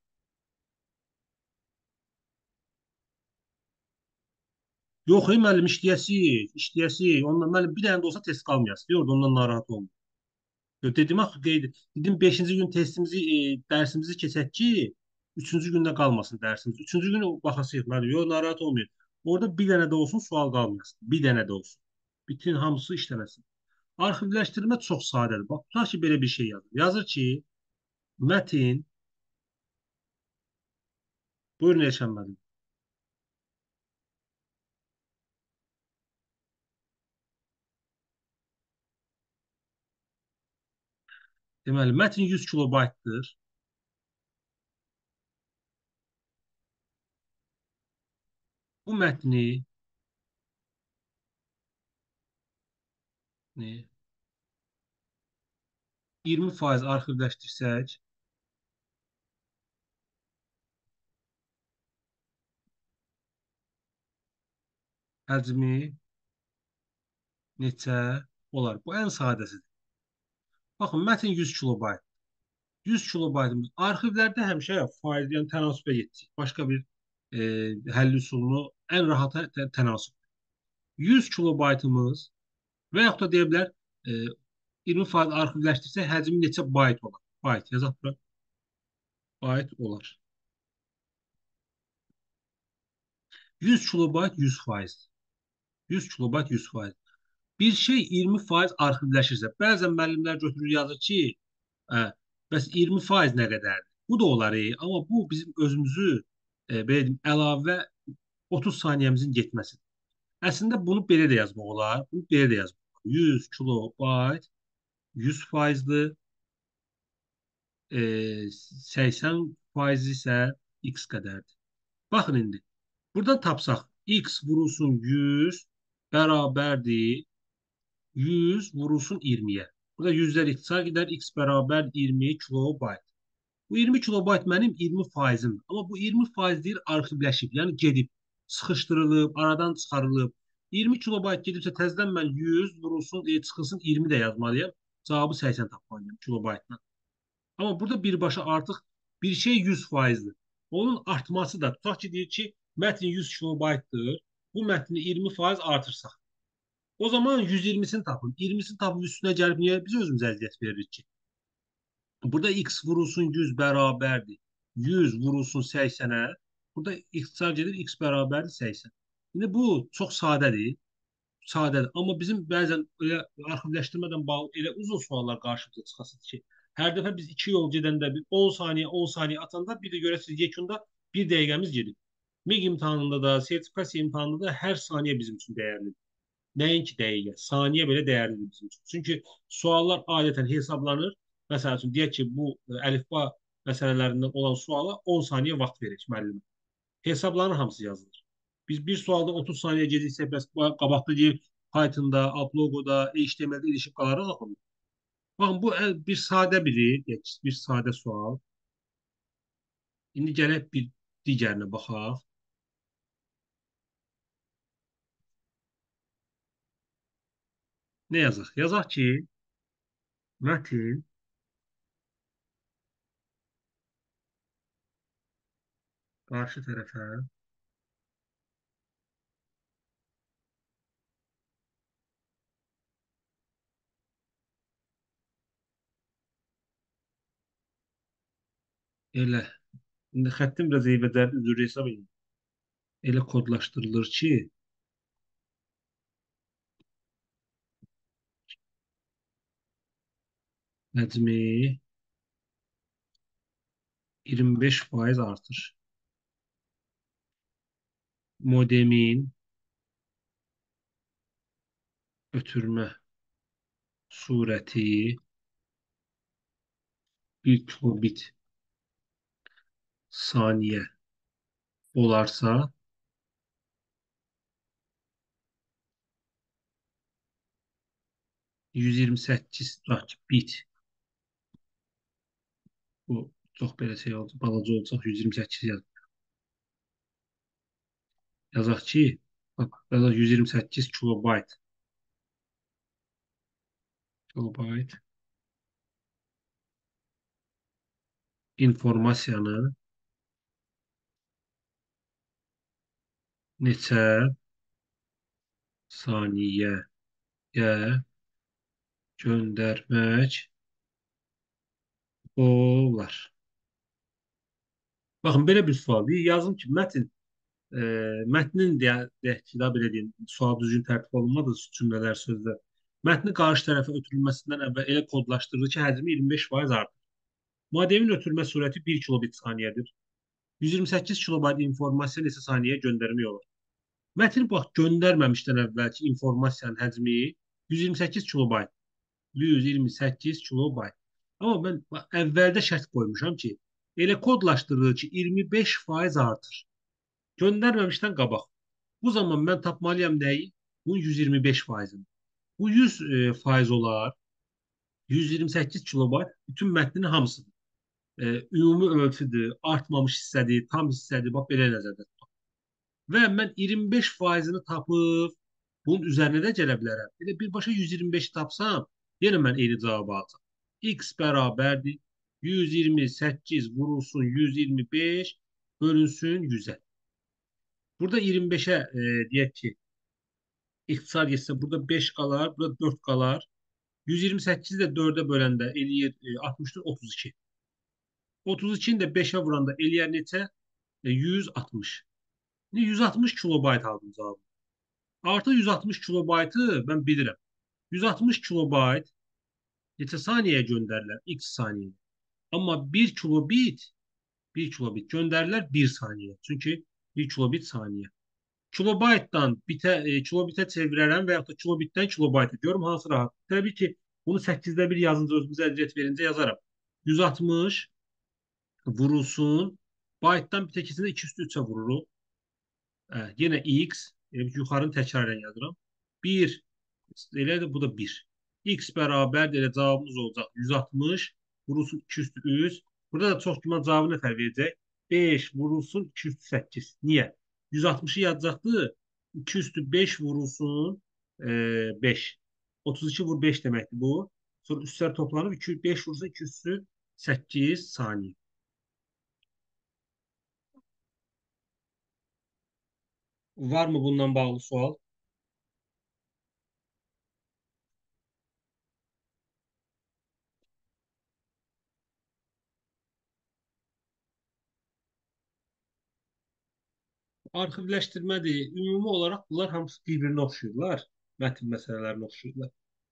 Yox, ey müəllim işləyəsik, işləyəsik. Ondan müəllim bir dənə də olsa test qalmayasın. Deyir, ondan narahat olma. Yo, dedim axı qeyd dedim beşinci gün testimizi, e, dərsimizi keçək ki, üçüncü gündə qalmasın dərsimiz. Üçüncü gün baxasıyıq müəllim. Yox, narahat olmayın. Orada bir dənə də olsun sual qalmayasın. Bir dənə də olsun. Bütün hamısı işləməsin. Arxivləşdirmə çox sadədir. Bax, tutaq ki, belə bir şey yazır. Yazır ki, Mətin, buyurun Elşən müəllim. Deməli, mətn yüz kilobaytdır. Bu mətni ne, iyirmi faiz arxivləşdirsək, həcmi neçə olar? Bu ən sadəsidir. Baxın, mətn yüz kilobayt. yüz kilobaytımız arxivlərdə həmişə faiz, yəni tənasübə getdik. Başqa bir e, həll üsulunu ən rahat tə tənasüb. yüz kilobaytımız və yaxud da deyə bilər, e, iyirmi faiz arxivləşdirsək həcmi neçə bayt olar? Bayt yazaq bura. Bayt olar. yüz kilobayt yüz faiz. yüz kilobayt yüz faiz. Bir şey iyirmi faiz arxivləşirsə, bəzən müəllimlər götürür yazır ki, hə, bəs iyirmi faiz nə qədərdir? Bu da olar, e, amma bu bizim özümüzü e, belə deyim, əlavə otuz saniyəmizin getməsidir. Əslində bunu belə də yazmaq olar, bunu belə də yazmaq olar. yüz kilobayt yüz faizdir, e, səksən faiz isə x qədərdir. Baxın indi. Buradan tapsaq x vurulsun yüz bərabərdir yüz vurulsun iyirmiyə. Burada yüzlər ixtisar gedər. X bərabər iyirmi kilobayt. Bu iyirmi kilobayt mənim iyirmi faizim. Amma bu iyirmi faiz deyir arxivləşib. Yəni gedib, sıxışdırılıb, aradan çıxarılıb. iyirmi kilobayt gedibsə təzədən mən yüz vurulsun, e, çıxılsın iyirmi də yazmalıyam. Cavabı səksən tapmalıyam kilobaytdan. Amma burada birbaşa artıq bir şey yüz faizdir. Onun artması da tutaq ki deyir ki, mətn yüz kilobaytdır. Bu mətni iyirmi faiz artırsaq. O zaman yüz iyirmisini tapın. iyirmisini tapıp üstüne gelip niye biz özümüze eziyet veririz ki? Burada x vurulsun yüz beraberdi. yüz vurulsun səksənə. Burada ixtisar gedir x bərabərdir səksən. Şimdi bu çok sadədir. Sadədir. Amma bizim bəzən elə arxivləşdirmədən bağlı elə uzun suallar qarşımıza çıxasıdır ki, hər dəfə biz iki yol gedəndə bir on saniyə on saniyə atanda bir də görəsiniz yekunda bir dəqiqəmiz gedir. MİQ imtahanında da, sertifikasiya imtahanında da hər saniyə bizim üçün dəyərlidir. Nəinki dəqiqə, saniyə belə dəyərlidir bizim üçün. Çünki suallar adətən hesablanır. Məsəl üçün deyək ki, bu e, əlifba məsələlərindən olan suala on saniyə vaxt veririk müəllimə. Hesablanır, hamısı yazılır. Biz bir sualda otuz saniyə gedirsək, bəs qabaqda deyir Pythonda, Uplogoda, H T M L-də ilişib qalarıq axı. Baxın, bu əl- bir sadə biri, deyək ki, bir sadə sual. İndi gələk bir digərinə baxaq. Nə yazaq? Yazaq ki, Mətin qarşı tərəfə elə. İndi xəttim biraz eybəcərdir, üzr hesab edin. Elə kodlaşdırılır ki, həcmi iyirmi beş faiz artır. Modemin ötürmə surəti bir kilobit saniyə olarsa, yüz iyirmi səkkiz bit, bu çox belə şey oldu, balaca olacaq, yüz iyirmi səkkiz yaz. Yazaq ki, bak, yazaq yüz iyirmi səkkiz kilobayt Kilobayt informasiyanı neçə saniyəyə göndərmək olar? Baxın, belə bir sual. Bir yazım ki, mətn e, mətnin deyə, deyək ki, da belə deyim, sual düzgün tərtib olunmadı cümlələr, sözlər. Mətni qarşı tərəfə ötürülməsindən əvvəl elə kodlaşdırılır ki, həcmi iyirmi beş faiz artır. Modemin ötürülmə sürəti bir kilobit saniyədir. yüz iyirmi səkkiz kilobayt informasiya neçə saniyəyə göndərmək olar? Mətn bax, göndərməmişdən əvvəlki informasiyanın həcmi yüz iyirmi səkkiz kilobayt. yüz iyirmi səkkiz kilobayt. Amma mən bax, əvvəldə şərt qoymuşam ki, elə kodlaşdırılır ki, iyirmi beş faiz artır. Göndərməmişdən qabaq. Bu zaman mən tapmalıyam nəyi? Bu yüz iyirmi beş faizini. Bu yüz e, faiz olar. yüz iyirmi səkkiz kilobayt bütün mətnin hamısıdır. E, ümumi ölçüdür, artmamış hissədir, tam hissədir. Bax, belə nəzərdə tutaq. Və mən iyirmi beş faizini tapıb bunun üzərinə də gələ bilərəm. Elə birbaşa yüz iyirmi beşi tapsam, yenə mən eyni cavabı alacağam. X bərabərdir yüz iyirmi səkkiz vurulsun yüz iyirmi beş bölünsün yüzə. Burada iyirmi beşə e, deyək ki, ixtisar getsə burada beş qalar, burada dörd qalar. yüz iyirmi səkkizi də dördə böləndə eləyir e, altmış dörd, otuz iki. otuz ikini də beşə vuranda eləyər neçə? E, yüz altmış. yüz altmış kilobayt aldım cavabı. Artı yüz altmış kilobaytı mən bilirəm. yüz altmış kilobayt neçə saniyəyə göndərirlər? X saniyə. Amma bir kilobit bir kilobit göndərirlər bir saniyə. Çünki bir kilobit saniyə. Kilobaytdan bitə, e, kilobitə çevirərəm və yaxud da kilobitdən kilobayta. Görüm hansı rahat. Təbii ki, bunu səkkizdə bir yazınca, özümüzə əziyyət verincə yazaram. yüz altmış vurulsun. Baytdan bir təkisində iki üstü üçə vururuq. Hə, yenə x, e, yuxarını təkrarən yazıram. bir, elə də bu da bir. X bərabər elə cavabımız olacaq yüz altmış vurulsun iki üstü üç. Burada da çox güman cavabı nə tər verəcək? beş vurulsun iki üstü səkkiz. Niyə? yüz altmışı yazacaqdı. iki üstü beş vurulsun e, beş. otuz iki vur beş deməkdir bu. Sonra üstlər toplanıb iki, beş vurulsun iki üstü səkkiz saniyə. Var mı bundan bağlı sual? Arxivləşdirmədir. Ümumi olaraq bunlar hamısı bir-birinə oxşuyurlar. Mətn məsələlərinə oxşuyurlar.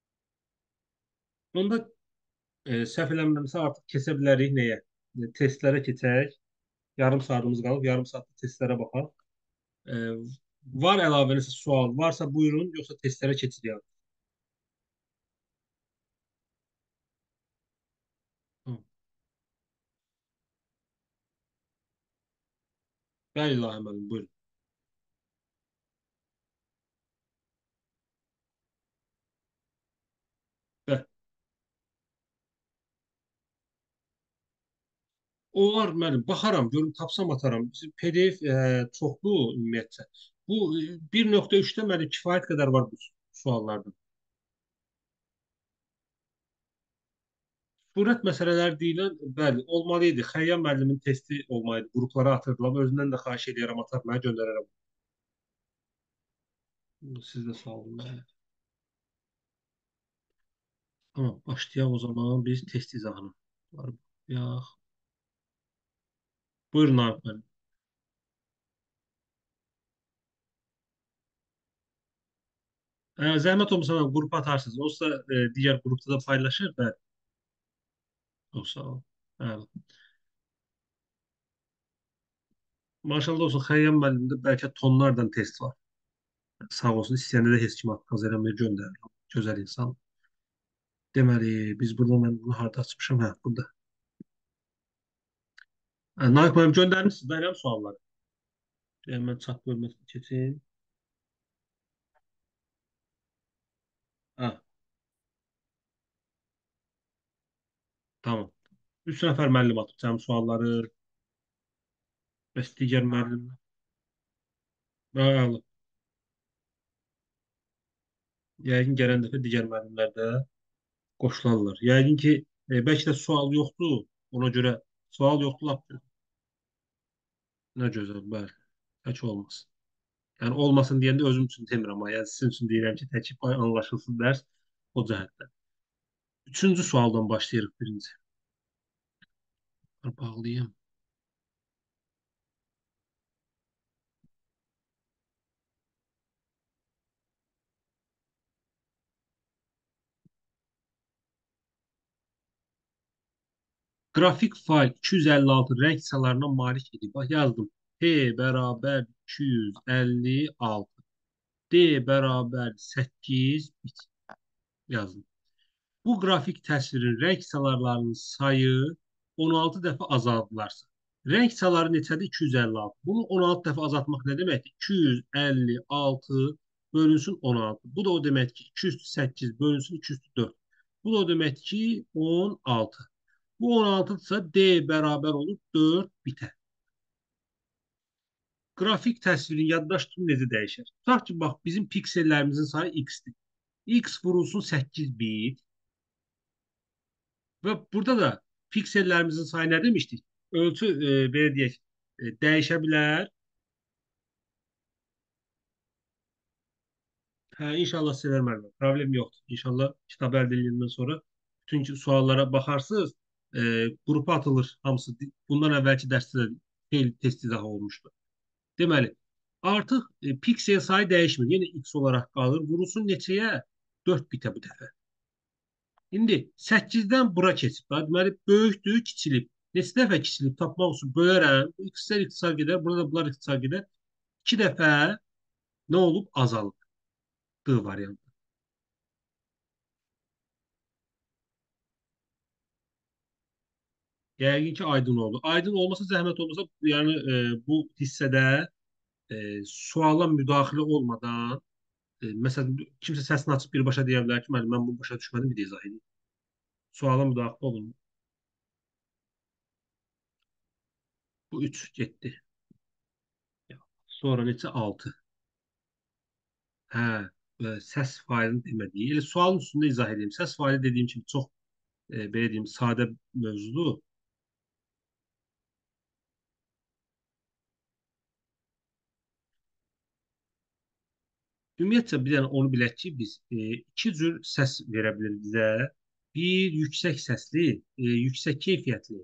Onda e, səhv eləmirəmsə artıq keçə bilərik nəyə? E, testlərə keçək. Yarım saatımız qalıb. Yarım saatda testlərə baxaq. E, var əlavə nəsə sual varsa buyurun, yoxsa testlərə keçirik. Hı. Bəli, İlahim müəllim, buyurun. Bəli. Onlar müəllim baxaram, görüm tapsam ataram. Bizim P D F e, çoxlu ümumiyyətcə. Bu e, bir nöqtə üçdə mənim kifayət qədər var bu suallardan. Surət məsələləri deyilən, bəli, olmalı idi. Xəyyam müəllimin testi olmalı idi. Qruplara atırdılar. Özündən də xahiş edirəm, atar mənə göndərərəm. Siz də sağ olun. Tamam, başlayaq o zaman biz test izahına. Var, ya. Buyurun Arif müəllim. Ə, zəhmət olmasa mənə qrupa atarsınız. Olsa e, digər qrupda da paylaşır. Bəli, çox sağ olun. Bəli. Maşallah olsun, Xəyyam müəllimdə bəlkə tonlardan test var. Sağ olsun, istəyəndə də heç kim atmaz, eləmir, göndərir. Gözəl insan. Deməli, biz burada mən bunu harda açmışam? Hə, burada. Hə, Nayıq müəllim göndərmişsiniz. Bəli, sualları. Hemen chat bölmesine keçin. Ha, tamam. Üç nəfər müəllim atıb cəm sualları. Bəs digər müəllim. Bəli. Yəqin gələn dəfə digər müəllimlər də. Qoşularlar. Yəqin ki, e, bəlkə də sual yoxdur. Ona görə sual yoxdur. Lap nə gözəl, bəli. Tək olmasın. Yəni olmasın deyəndə özüm üçün demirəm, amma yəni sizin üçün deyirəm ki, tək anlaşılsın dərs o cəhətdən. Üçüncü sualdan başlayırıq birinci. Bağlayayım. Qrafik fayl iki yüz əlli altı rəng sıralarına malik idi. Bax yazdım. P bərabər iki yüz əlli altı. D bərabər səkkiz bit yazdım. Bu qrafik təsvirin rəng salarlarının sayı on altı dəfə azaldılarsa. Rəng saları neçədir? iki yüz əlli altı. Bunu on altı dəfə azaltmaq nə deməkdir? iki yüz əlli altı bölünsün on altı. Bu da o deməkdir ki, iki üstü səkkiz bölünsün iki üstü dörd. Bu da o deməkdir ki, on altı. Bu on altıdırsa D bərabər olur dörd bitə. Qrafik təsvirin yaddaş tutum necə dəyişər? Tutaq ki, bax, bizim piksellərimizin sayı x-dir. X vurulsun səkkiz bit. Və burada da piksellərimizin sayı nə demişdik? Ölçü, e, belə deyək, e, dəyişə bilər. Hə, inşallah sevər müəllim. Problem yoxdur. İnşallah kitab əldə edildiyindən sonra bütün suallara baxarsınız. E, qrupa atılır hamısı. Bundan əvvəlki dərsdə də xeyli test izahı olmuşdu. Deməli, artıq e, piksel sayı dəyişmir. Yenə x olaraq qalır. Vurulsun neçəyə? dörd bitə bu dəfə. İndi səkkizdən bura keçib. Da. Deməli, böyükdür, kiçilib. Neçə dəfə kiçilib tapmaq üçün bölərəm. Bu x-lər ixtisar gedər, burada bunlar ixtisar gedər. iki dəfə nə olub? Azalıb. D variantı. Yəqin ki, aydın oldu. Aydın olmasa, zəhmət olmasa, yəni e, bu hissədə e, suala müdaxilə olmadan, e, məsələn, kimsə səsini açıb birbaşa deyə bilər ki, müəllim, mən bunu başa düşmədim, bir də izah edeyim. Suala müdaxilə olun. Bu üç getdi. Sonra neçə? altı. Hə, e, səs faylını demədiyi. Elə sualın üstündə izah edeyim. Səs faylı dediyim kimi çox e, belə deyim, sadə mövzudur. Ümumiyyətcə bir dənə onu bilək ki, biz e, iki cür səs verə bilir bizə. Bir yüksək səsli, e, yüksək keyfiyyətli.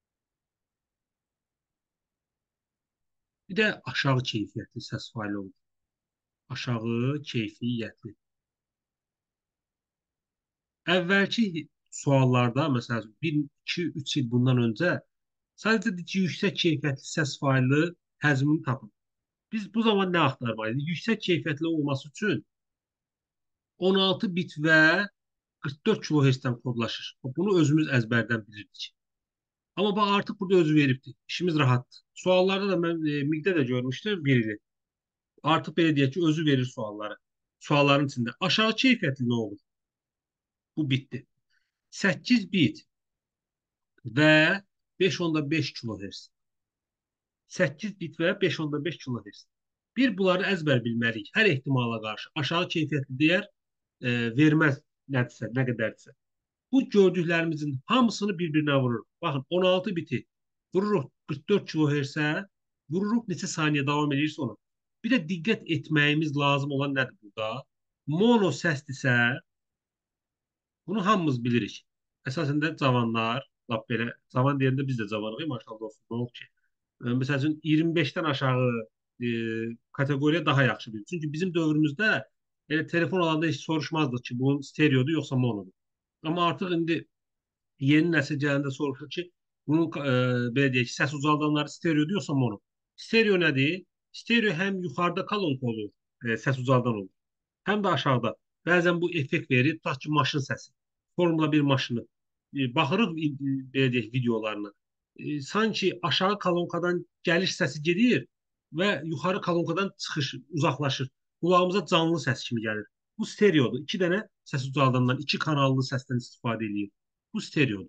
Bir də aşağı keyfiyyətli səs faylı olur. Aşağı keyfiyyətli. Əvvəlki suallarda, məsələn, bir, iki, üç il bundan öncə sadəcə deyir ki, yüksək keyfiyyətli səs faylı həzmini tapın. Biz bu zaman nə axtarmalıyıq? Yüksək keyfiyyətli olması üçün on altı bit və qırx dörd kilohertzdən kodlaşır. Bunu özümüz əzbərdən bilirdik. Amma bax artıq burada özü veribdir. İşimiz rahatdır. Suallarda da mən e, miqdə də görmüşdüm biri. Artıq belə deyək ki, özü verir sualları. Sualların içində aşağı keyfiyyətli nə olur? Bu bitdi. səkkiz bit və beş nöqtə beş kilohertz. səkkiz bit və beş nöqtə beş kilohertz. Bir bunları əzbər bilməliyik. Hər ehtimala qarşı aşağı keyfiyyətli deyər, e, verməz nədirsə, nə qədərdirsə. Bu gördüklərimizin hamısını bir-birinə vururuq. Baxın, on altı biti vururuq qırx dörd kilohertzə, vururuq neçə saniyə davam edirsə ona. Bir də diqqət etməyimiz lazım olan nədir burada? Mono səsdirsə, bunu hamımız bilirik. Əsasən də cavanlar, lap belə, cavan deyəndə biz də cavanıq, maşallah olsun, nə olub ki? Məsəl üçün iyirmi beşdən aşağı e, kateqoriya daha yaxşı bilir. Çünki bizim dövrümüzdə elə telefon alanda heç soruşmazdıq ki, bu stereodur yoxsa monodur. Amma artıq indi yeni nəsil gələndə soruşur ki, bunun e, belə deyək ki, səs ucaldanları stereodur yoxsa mono. Stereo nədir? Stereo həm yuxarıda kolonka olur, e, səs ucaldan olur, həm də aşağıda. Bəzən bu effekt verir, tutaq ki, maşın səsi. Formula bir maşını. E, baxırıq e, belə deyək videolarına. E, sanki aşağı kolonkadan gəliş səsi gedir və yuxarı kolonkadan çıxış, uzaqlaşır. Qulağımıza canlı səs kimi gəlir. Bu stereodur. İki dənə səs ucaldandan, iki kanallı səsdən istifadə edir. Bu stereodur.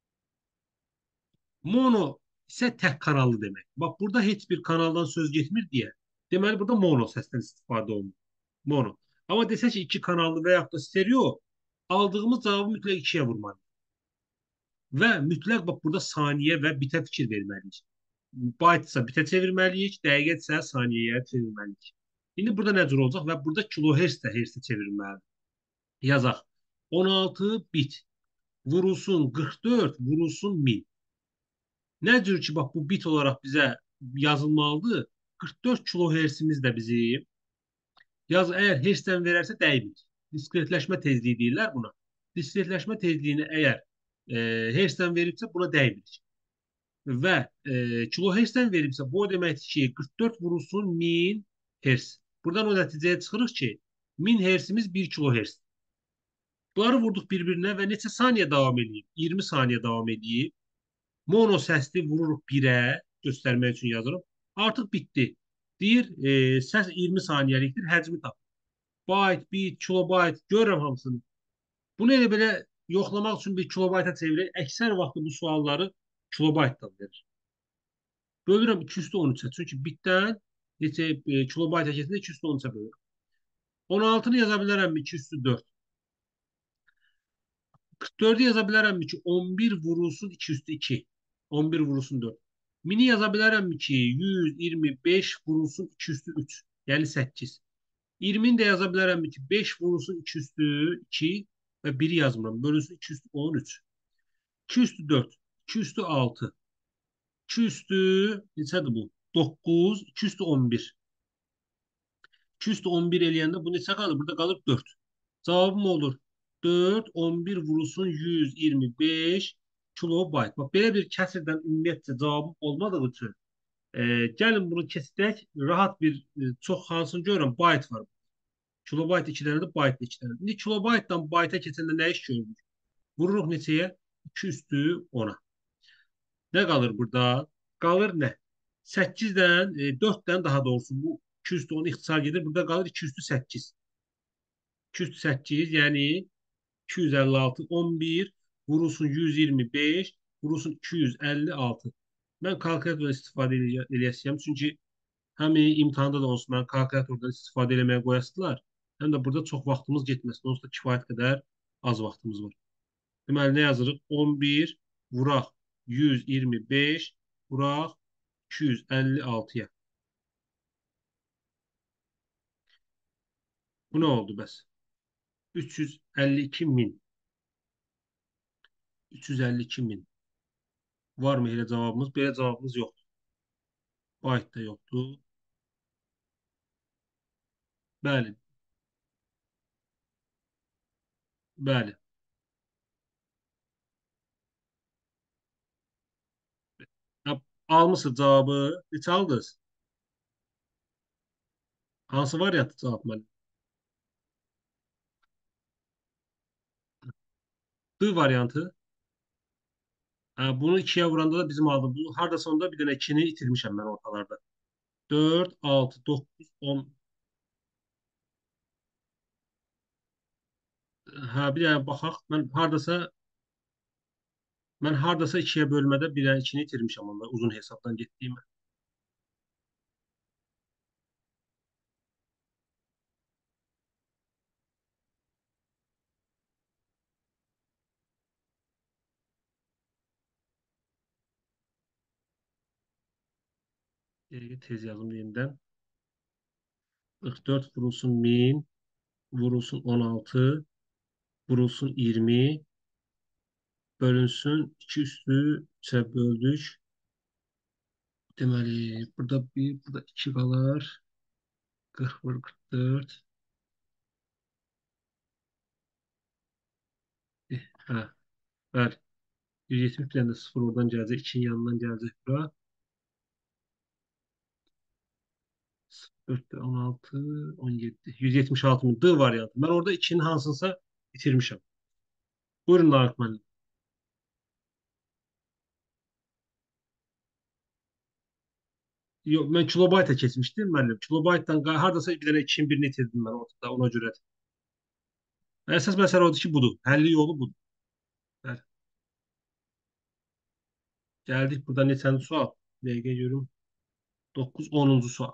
Mono isə tək kanallı demək. Bax, burada heç bir kanaldan söz getmir deyə. Deməli, burada mono səsdən istifadə olunur. Mono. Amma desək ki, iki kanallı və yaxud da stereo, Aldığımız cevabı mütləq ikiyə vurmalıyıq. Və mütləq bax burada saniyə və bitə fikir verməliyik. Byte-sa bitə çevirməliyik, dəqiqətsə saniyəyə çevirməliyik. İndi burada nə cür olacaq və burada kilohertz də hertzə çevrilməlidir. Yazaq. on altı bit vurulsun qırx dörd vurulsun min. Nə cür ki, bax bu bit olaraq bizə yazılmalıdır. qırx dörd kilohertzimiz də bizim yaz əgər hertzdən verərsə dəymir. Diskretləşmə tezliyi deyirlər buna. Diskretləşmə tezliyini əgər e, hertzdən veribsə buna dəymir. Və e, kilohertzdən veribsə bu o deməkdir ki, qırx dörd vurulsun min hertz. Buradan o nəticəyə çıxırıq ki, min hertzimiz bir kilohertz. Bunları vurduq bir-birinə və neçə saniyə davam edeyim? iyirmi saniyə davam edeyim. Mono səsli vururuq birə, göstərmək üçün yazırım. Artıq bitdi. Deyir, e, səs iyirmi saniyəlikdir, həcmi tap. Byte, bit, kilobayt, görürəm hamısını. Bunu elə belə yoxlamaq üçün bir kilobayta çevirək. Əksər vaxtı bu sualları kilobaytdan verir. Bölürəm iki üstə on üçə. Çünki bitdən neçə e, kilobayta keçəndə iki üstə on üçə bölürəm. on altını yaza bilərəmmi iki üstü dörd? qırx dördü yaza bilərəmmi ki, on bir vurulsun iki üstü iki. on bir vurulsun dörd. Mini yaza bilərəmmi ki, yüz iyirmi beş vurulsun iki üstü üç. Yəni səkkiz. iyirmini də yaza bilərəmmi ki, beş vurulsun iki üstü iki və biri yazmıram. Bölünsün iki üstü on üç. iki üstü dörd. iki üstü altı. iki üstü neçədir bu? doqquz. iki üstü on bir. iki üstü on bir eləyəndə bu neçə qalır? Burada qalır dörd. Cavabım olur. dörd, on bir vurulsun yüz iyirmi beş kilobayt. Bax, belə bir kəsirdən ümumiyyətcə cavabım olmadığı üçün e, gəlin bunu keçək. Rahat bir, e, çox hansını görürəm? Byte var. Kilobayt iki dənədir, byte iki dənədir. İndi kilobaytdan byte-a keçəndə nə iş görürük? Vururuq neçəyə? iki üstü ona. Nə qalır burada? Qalır nə? səkkizdən, e, dörddən daha doğrusu bu iki üstü on ixtisar gedir. Burada qalır iki üstü səkkiz. iki üstü səkkiz, yəni iki yüz əlli altı, on bir vurulsun yüz iyirmi beş, vurulsun iki yüz əlli altı. Mən kalkulatordan istifadə eləyəcəyəm. Çünki həm imtahanda da olsun, mən kalkulatordan istifadə eləməyə qoyasıdılar. Həm də burada çox vaxtımız getməsin. Onsuz da kifayət qədər az vaxtımız var. Deməli, nə yazırıq? on bir vuraq yüz iyirmi beş vuraq iki yüz əlli altıya. Bu nə oldu bəs? üç yüz əlli iki min. üç yüz əlli iki min. Varmı elə cavabımız? Belə cavabımız yoxdur. Byte da yoxdur. Bəli, bəli. Ha, almısınız cavabı. Neçə aldınız? Hansı variantı cavab mənim? D variantı. Ha, bunu ikiye vuranda da bizim aldığımız. Bu harda sonunda bir dənə ikini itirmişəm mən ortalarda. dörd, altı, doqquz, on. Ha, bir dənə baxaq. Mən hardasa mən hardasa ikiye bölmədə bir dənə ikini itirmişəm onda uzun hesabdan getdiyimi. Dəqiqə tez yazım yenidən. qırx dörd vurulsun min, vurulsun on altı, vurulsun iyirmi, bölünsün iki üstü üçə böldük. Deməli, burada bir, burada iki qalar. qırx vur qırx dörd. Eh, hə, bəli. yüz yetmiş bir dənə də sıfır oradan gələcək. ikinin yanından gələcək bura. dörd, on altı, on yeddi. yüz yetmiş altı min. D variantı. Mən orada ikinin hansınsa itirmişəm. Buyurun Narıq müəllim. Yox, mən kilobayta keçmişdim müəllim. Kilobaytdan qa- hardasa bir dənə ikinin birini itirdim mən ortada ona görə. Əsas məsələ odur ki, budur. Həlli yolu budur. Bəli. Gəldik burada neçənci sual? Dəqiqə görüm. doqquz, onuncu sual.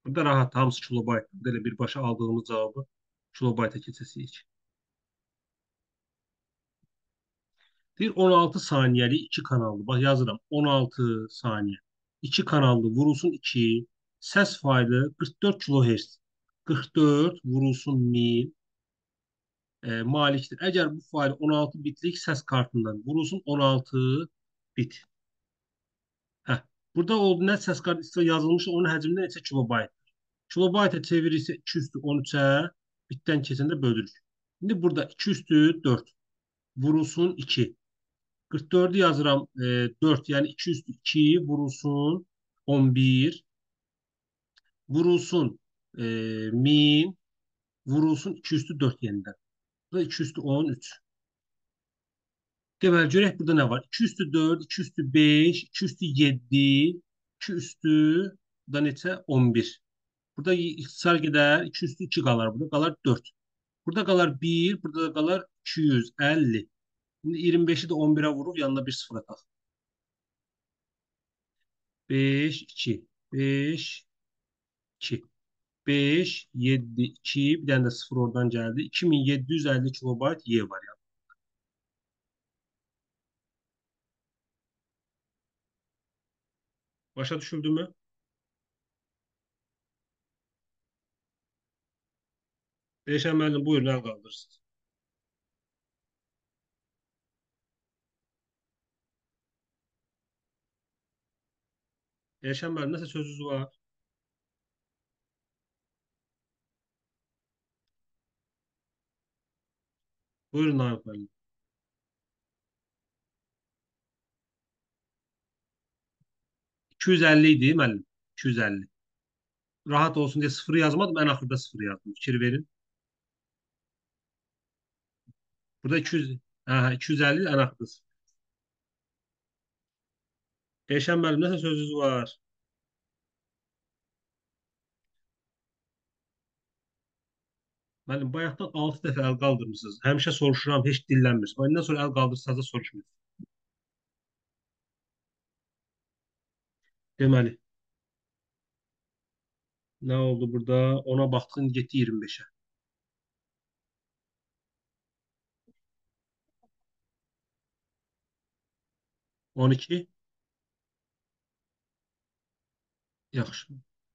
Burada rahat hamısı kilobayt. Belə birbaşa aldığımız cavabı kilobayta keçəcəyik. Bir on altı saniyeli iki kanallı. Bak yazıram. on altı saniye. iki kanallı vurulsun iki. Ses faylı kırk dört kilohertz. kırk dört vurulsun mil e, malikdir. Eğer bu fayl on altı bitlik ses kartından vurulsun on altı bit. Heh. Burada oldu ne ses kartı ise yazılmış onun həcmi neçə kilobayt. Kilobayta çevirirsə iki üstü on üçə bitdən keçəndə bölürük. Şimdi burada iki üstü dört vurulsun iki. kırk dördü yazıram e, dört yani iki üstü iki vurulsun on bir vurulsun e, min vurulsun iki üstü dört yeniden. Bu da iki üstü on üç. Deməli görək burada nə var? iki üstü dört, iki üstü beş, iki üstü yedi, iki üstü da neçə? on bir. Burada ixtisar gedər, iki üstü iki qalar. Burada qalar dört. Burada qalar bir, burada da qalar iki yüz əlli. Şimdi iyirmi beşi de on birə vurub yanına bir sıfır ataq. beş, iki, beş, iki. beş, yedi, iki, bir tane de sıfır oradan geldi. iki bin yedi yüz elli kilobayt Y var yani. Başa düşüldü mü? Değişen müəllim buyurun el kaldırırsınız. Değişen müəllim nasıl sözünüz var? Buyurun Namık müəllim. iki yüz elli idi müəllim. iki yüz elli. Rahat olsun diye sıfır yazmadım. En ahırda sıfır yazdım. Fikir verin. Burada iki yüz, ha, iki yüz elli en ahırda sıfır. Değişen müəllim nasıl sözünüz var? Müəllim bayaqdan altı dəfə el qaldırmısınız. Həmişə soruşuram, heç dillənmirsiniz. Ondan sonra el qaldırsanız da soruşmuyorsunuz. Deməli, ne oldu burada? Ona baxdın getdi iyirmi beşə. on iki. Yaxşı.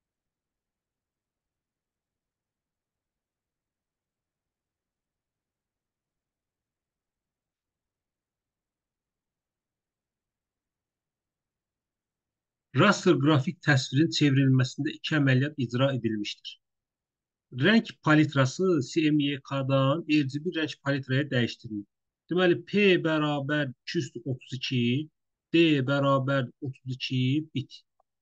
Raster grafik təsvirin çevrilməsində iki əməliyyat icra edilmişdir. Renk palitrası C M Y K'dan R G B renk palitraya dəyişdirilir. Deməli P bərabər iki üstü otuz iki, D bərabər otuz iki bit.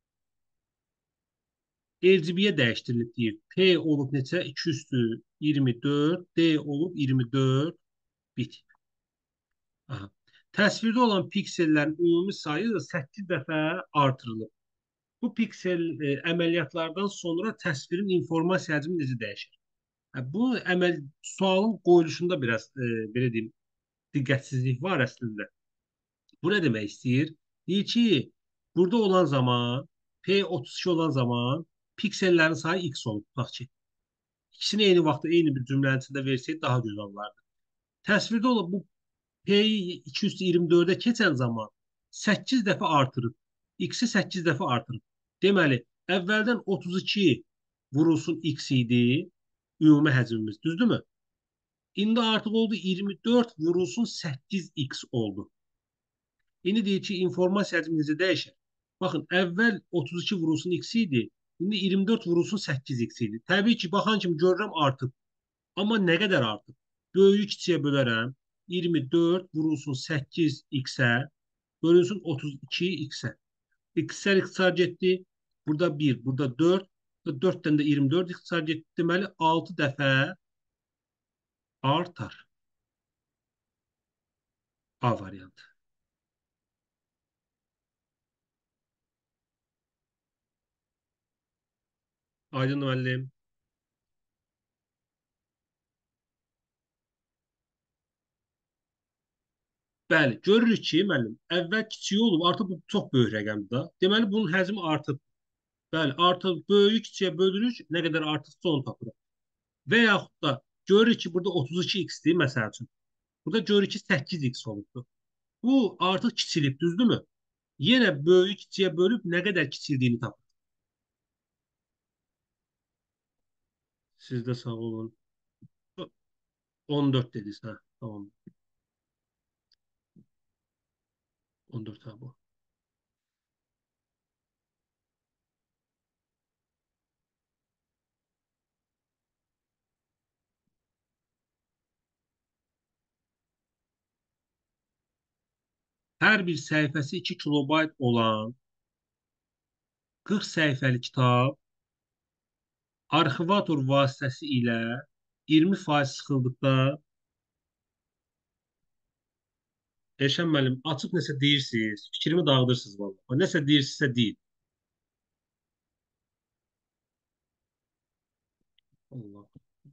R G B'yə dəyişdirilib deyir. P olub neçə? iki üstü iyirmi dörd, D olub iyirmi dörd bit. Aha. Təsvirdə olan piksellərin ümumi sayı səkkiz dəfə artırılıb. Bu piksel e, əməliyyatlardan sonra təsvirin informasiya həcmi necə dəyişir? Hə, bu əməl sualın qoyuluşunda biraz e, belə deyim, diqqətsizlik var əslində. Bu nə demək istəyir? Deyir ki, burada olan zaman P otuz iki olan zaman piksellərin sayı x olub. Tutaq ki, ikisini eyni vaxtda eyni bir cümlənin içində versək daha gözəl olardı. Təsvirdə olan bu P'yi iki üstü iyirmi dördə keçən zaman səkkiz dəfə artırıb. X'i səkkiz dəfə artırıb. Deməli, əvvəldən otuz iki vurulsun x idi ümumi həcmimiz, düzdürmü? İndi artıq oldu iyirmi dörd vurulsun səkkiz x oldu. İndi deyir ki, informasiya həcmi necə dəyişir? Baxın, əvvəl otuz iki vurulsun x idi, indi iyirmi dörd vurulsun səkkiz x idi. Təbii ki, baxan kimi görürəm artıb. Amma nə qədər artıb? Böyüyü kiçiyə bölərəm. iyirmi dörd vurulsun səkkiz x-ə bölünsün otuz iki x-ə. X-lər ixtisar getdi. Burada bir, burada dörd. Burada dörddən də iyirmi dörd ixtisar getdi. Deməli altı dəfə artar. A variantı. Aydın müəllim. Bəli, görürük ki, müəllim, əvvəl kiçik olub, artıq bu çox böyük rəqəmdir da. Deməli bunun həcmi artıb. Bəli, artı böyük kiçiyə bölürük, nə qədər artıqsa onu tapırıq. Və yaxud da görürük ki, burada otuz iki x-dir məsəl üçün. Burada görürük ki, səkkiz x olubdur. Bu artıq kiçilib, düzdürmü? Yenə böyük kiçiyə bölüb nə qədər kiçildiyini tapırıq. Siz də sağ olun. on dörd dediniz, hə, tamam. on dörd ha bu. Hər bir səhifəsi iki kilobayt olan qırx səhifəli kitab arxivator vasitəsilə iyirmi faiz sıxıldıqda Eşən müəllim, açıb nəsə deyirsiniz, fikrimi dağıdırsınız vallahi. Nəsə deyirsinizsə deyin. Allah.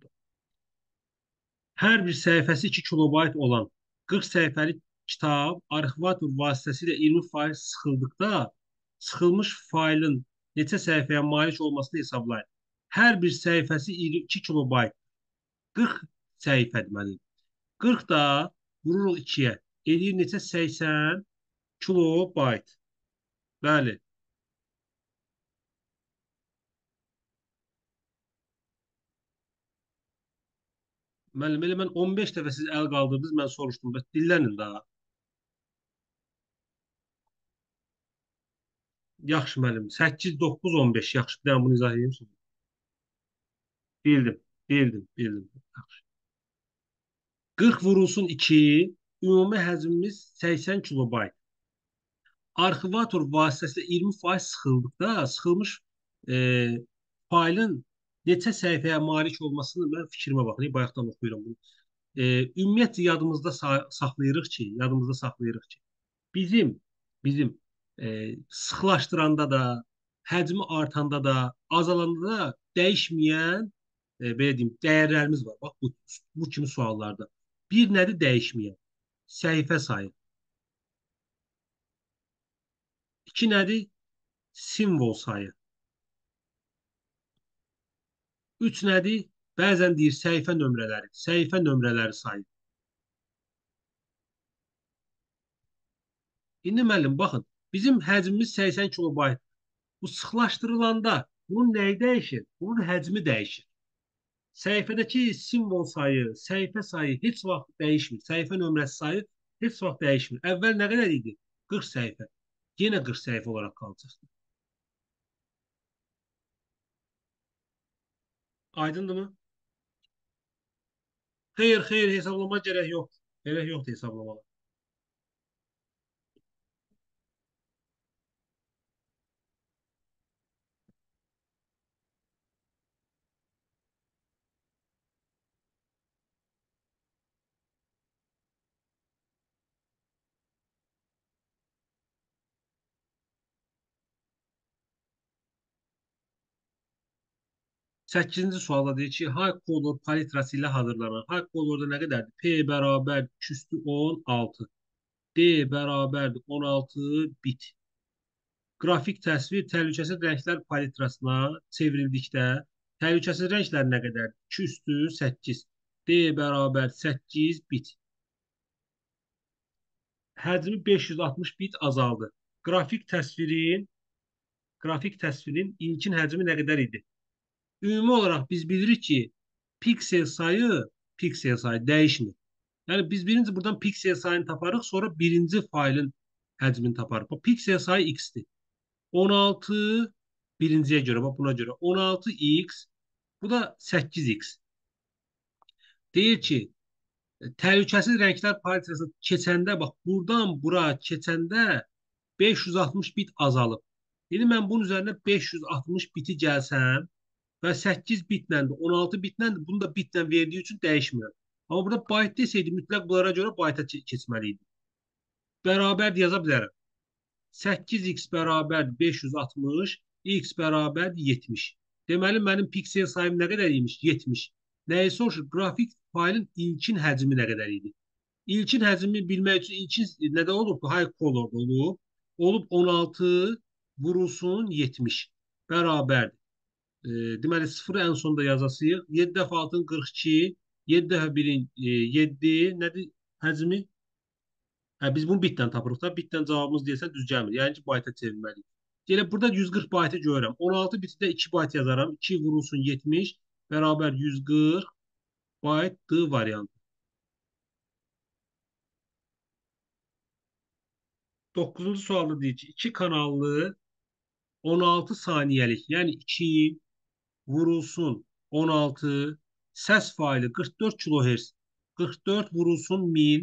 Hər bir səhifəsi iki kilobayt olan qırx səhifəli kitab arxivator vasitəsilə iyirmi faiz sıxıldıqda sıxılmış faylın neçə səhifəyə malik olmasını hesablayın. Hər bir səhifəsi iki kilobayt. qırx səhifə deməli. qırx da vururuq ikiyə. Eləyir neçə? səksən kilobayt. Bəli. Müəllim, elə mən on beş dəfə siz əl qaldırdınız, mən soruşdum. Bəs dillənin daha. Yaxşı müəllim. səkkiz, doqquz, on beş. Yaxşı. Bir dənə bunu izah edeyim. Bildim. Bildim. Bildim. Yaxşı. qırx vurulsun iki, ümumi həcmimiz səksən kilobayt. Arxivator vasitəsilə iyirmi faiz sıxıldıqda sıxılmış e, faylın neçə səhifəyə malik olmasını mən fikrimə baxın. Bayaqdan oxuyuram bunu. E, ümumiyyətlə yadımızda sa saxlayırıq ki, yadımızda saxlayırıq ki, bizim bizim e, sıxlaşdıranda da, həcmi artanda da, azalanda da dəyişməyən e, belə deyim, dəyərlərimiz var. Bax bu bu kimi suallarda. Bir nədir dəyişməyən? Səhifə sayı. İki nədir? Simvol sayı. Üç nədir? Bəzən deyir səhifə nömrələri. Səhifə nömrələri sayı. İndi müəllim, baxın, bizim həcmimiz səksən kilobayt. Bu sıxlaşdırılanda bunun nəyi dəyişir? Bunun həcmi dəyişir. Səhifədəki simvol sayı, səhifə sayı heç vaxt dəyişmir. Səhifə nömrəsi sayı heç vaxt dəyişmir. Əvvəl nə qədər idi? qırx səhifə. Yenə qırx səhifə olaraq qalacaqdır. Aydındırmı? Xeyr, xeyr, hesablama gərək yoxdur. Gərək yoxdur hesablamalar. səkkizinci sualda deyir ki, high color palitrası ilə hazırlanan high colorda nə qədərdir? P bərabər küstü on altı. D bərabərdir on altı bit. Qrafik təsvir təhlükəsiz rənglər palitrasına çevrildikdə təhlükəsiz rənglər nə qədərdir? iki üstü səkkiz. D bərabər səkkiz bit. Həcmi beş yüz altmış bit azaldı. Qrafik təsvirin qrafik təsvirin ilkin həcmi nə qədər idi? Ümumi olaraq biz bilirik ki, piksel sayı piksel sayı dəyişmir. Yəni biz birinci buradan piksel sayını taparıq, sonra birinci faylın həcmini taparıq. Bu piksel sayı x-dir. on altı birinciyə görə, bax buna görə on altı x, bu da səkkiz x. Deyir ki, təhlükəsiz rənglər palitrasına keçəndə, bax buradan bura keçəndə beş yüz altmış bit azalıb. İndi mən bunun üzərinə beş yüz altmış biti gəlsəm və səkkiz bitlə də on altı bitlə də bunu da bitlə verdiyi üçün dəyişmir. Amma burada byte desəydi mütləq bunlara görə byte-a keçməli idi. Bərabər yaza bilərəm. səkkiz x bərabər beş yüz altmış, x bərabər yetmiş. Deməli, mənim piksel sayım nə qədər imiş? yetmiş. Nəyi soruşur? Qrafik faylın ilkin həcmi nə qədər idi? İlkin həcmi bilmək üçün ilkin nədə olub? High color olub. Olub on altı vurulsun yetmiş. bərabərdir. E, deməli sıfırı ən sonda yazasıyıq. yeddi dəfə altının qırx iki, yeddi dəfə birin e, yeddi, nədir həcmi? Hə, biz bunu bitlə tapırıq da. Bitlə cavabımız deyəsən düz gəlmir. Yəni ki, bayta çevirməliyik. Elə burada yüz qırx baytı görürəm. on altı bitdə iki bayt yazaram. iki vurulsun yetmiş bərabər yüz qırx bayt D variantı. doqquzuncu sualda deyir ki, iki kanallı on altı saniyəlik, yəni iki vurulsun on altı səs faili qırx dörd kilohertz. qırx dörd vurulsun min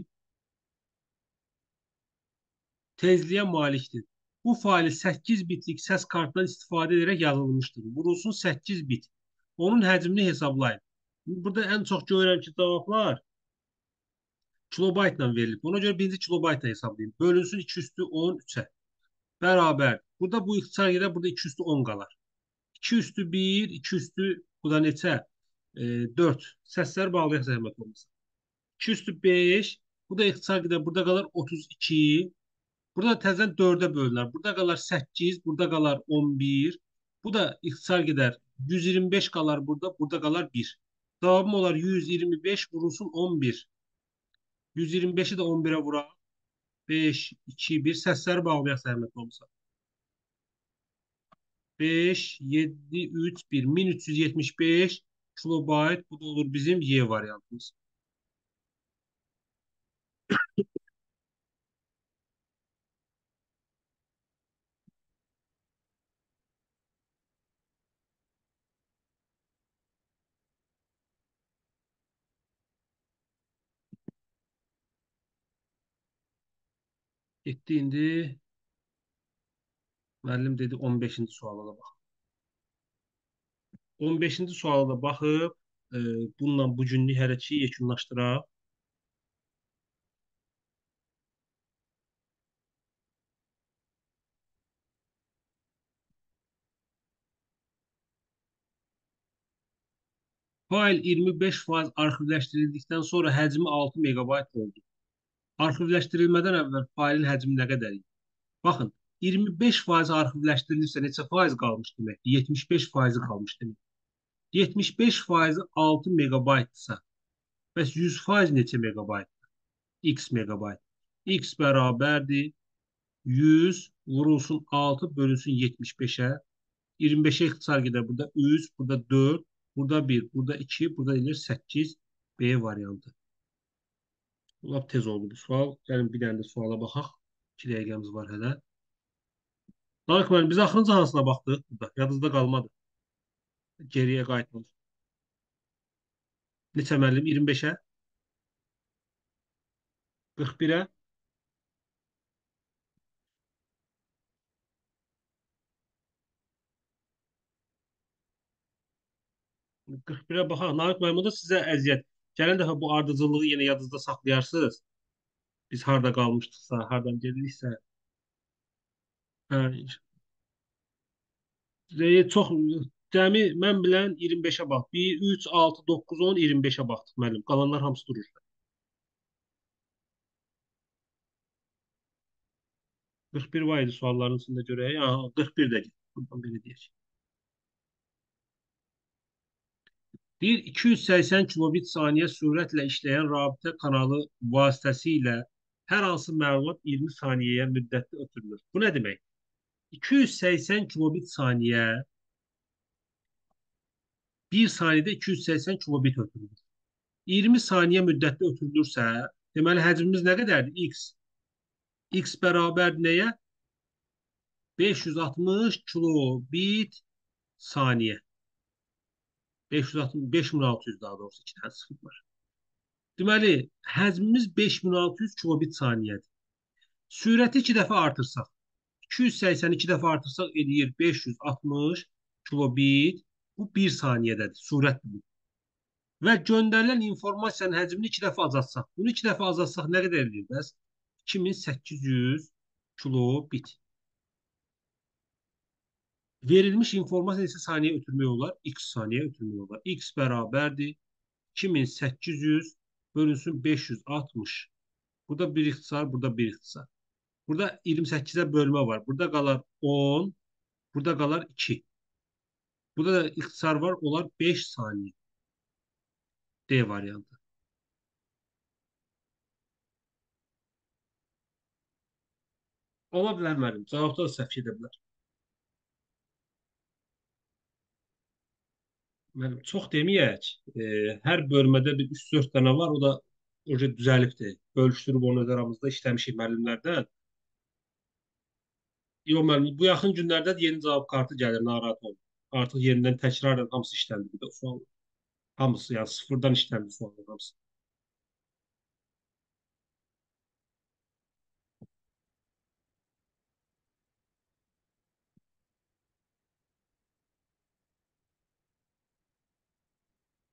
tezliyə malikdir. Bu faili səkkiz bitlik səs kartından istifadə edərək yazılmışdır. Vurulsun səkkiz bit. Onun həcmini hesablayın. Burada ən çox görürəm ki, cavablar kilobaytla verilib. Ona görə birinci kilobaytla hesablayın. Bölünsün iki üstü on üçə. Bərabər. Burada bu ixtisar gedər, burada iki üstü on qalar. iki üstü bir, iki üstü bu da neçə? E, dörd. Səslər bağlayaq zəhmət olmasın. iki üstü beş. Bu da ixtisar gedər, burada qalar otuz iki. Burada təzədən dördə bölünər. Burada qalar səkkiz, burada qalar on bir. Bu da ixtisar gedər. yüz iyirmi beş qalar burada, burada qalar bir. Cavabım olar yüz iyirmi beş vurulsun on bir. yüz iyirmi beşi də on birə vuraq. beş, iki, bir. Səsləri bağlayaq zəhmət olmasa. beş, yeddi, üç, bir. min üç yüz yetmiş beş kilobayt. Bu da olur bizim Y variantımız. Getdi indi. Müəllim dedi on beşinci suala da bax. on beşinci suala da baxıb e, bununla bu günlük hərəki yekunlaşdıraq. Fail iyirmi beş faiz arxivləşdirildikdən sonra həcmi altı megabayt oldu. Arxivləşdirilmədən əvvəl failin həcmi nə qədər idi? Baxın, iyirmi beş faiz arxivləşdirilirsə neçə faiz qalmış demək? yetmiş beş faizi qalmış demək. yetmiş beş faizi altı megabaytdırsa, bəs yüz faiz neçə megabayt? X megabayt. X bərabərdir yüz vurulsun altı bölünsün yetmiş beşə. iyirmi beşə ixtisar gedər. Burada üç, burada dörd, burada bir, burada iki, burada gelir səkkiz. B variantı. Lap tez oldu bu sual. Gəlin bir dənə də suala baxaq. iki dəqiqəmiz var hələ. Tarık müəllim, biz axırıncı hansına baxdıq burada? Yadınızda qalmadı. Geriyə qayıtmalıyıq. Neçə müəllim? iyirmi beşə, qırx birə, qırx birə baxaq. Narıq müəllim, o da sizə əziyyət. Gələn dəfə bu ardıcıllığı yenə yadınızda saxlayarsınız. Biz harda qalmışdıqsa, hardan gediksə. Hə, e, çox cəmi mən bilən iyirmi beşə bax. bir, üç, altı, doqquz, on, iyirmi beşə baxdıq müəllim. Qalanlar hamısı durur. qırx bir var idi sualların içində görək. Ya, qırx bir də get. Buradan belə deyək. Deyir iki yüz səksən kilobit saniyə sürətlə işləyən rabitə kanalı vasitəsilə hər hansı məlumat iyirmi saniyəyə müddətli ötürülür. Bu nə demək? iki yüz səksən kilobit saniyə bir saniyədə iki yüz səksən kilobit ötürülür. iyirmi saniyə müddətli ötürülürsə, deməli həcmimiz nə qədərdir? X. X bərabər nəyə? beş yüz altmış kilobit saniyə. beş yüz altmış, beş min altı yüz daha doğrusu iki dənə sıfır var. Deməli, həcmimiz beş min altı yüz kilobit saniyədir. Sürəti iki dəfə artırsaq, iki yüz səksən iki dəfə artırsaq edir beş yüz altmış kilobit. Bu bir saniyədədir. Sürətdir bu. Və göndərilən informasiyanın həcmini iki dəfə azaltsaq. Bunu iki dəfə azaltsaq nə qədər edir? Bəs iki min səkkiz yüz kilobit. Verilmiş informasiya isə saniyə ötürmək olar, x saniyə ötürmək olar. X bərabərdir iki min səkkiz yüz bölünsün beş yüz altmış. Burada bir ixtisar, burada bir ixtisar. Burada iyirmi səkkizə bölmə var. Burada qalar on, burada qalar iki. Burada da ixtisar var. Onlar beş saniye. D variantı. Ola bilər müəllim. Cavabda da səhv edə bilər. Müəllim, çox deməyək. E, hər bölmədə bir üç dörd dənə var. O da oje düzəlibdir. Bölüşdürüb onu öz aramızda işləmişik müəllimlərdən. Yox müəllim, bu yaxın günlərdə də yeni cavab kartı gəlir, narahat olma. Artıq yenidən təkrarən hamısı işləndi bir də sual. Hamısı, yəni sıfırdan işləndi sualın hamısı.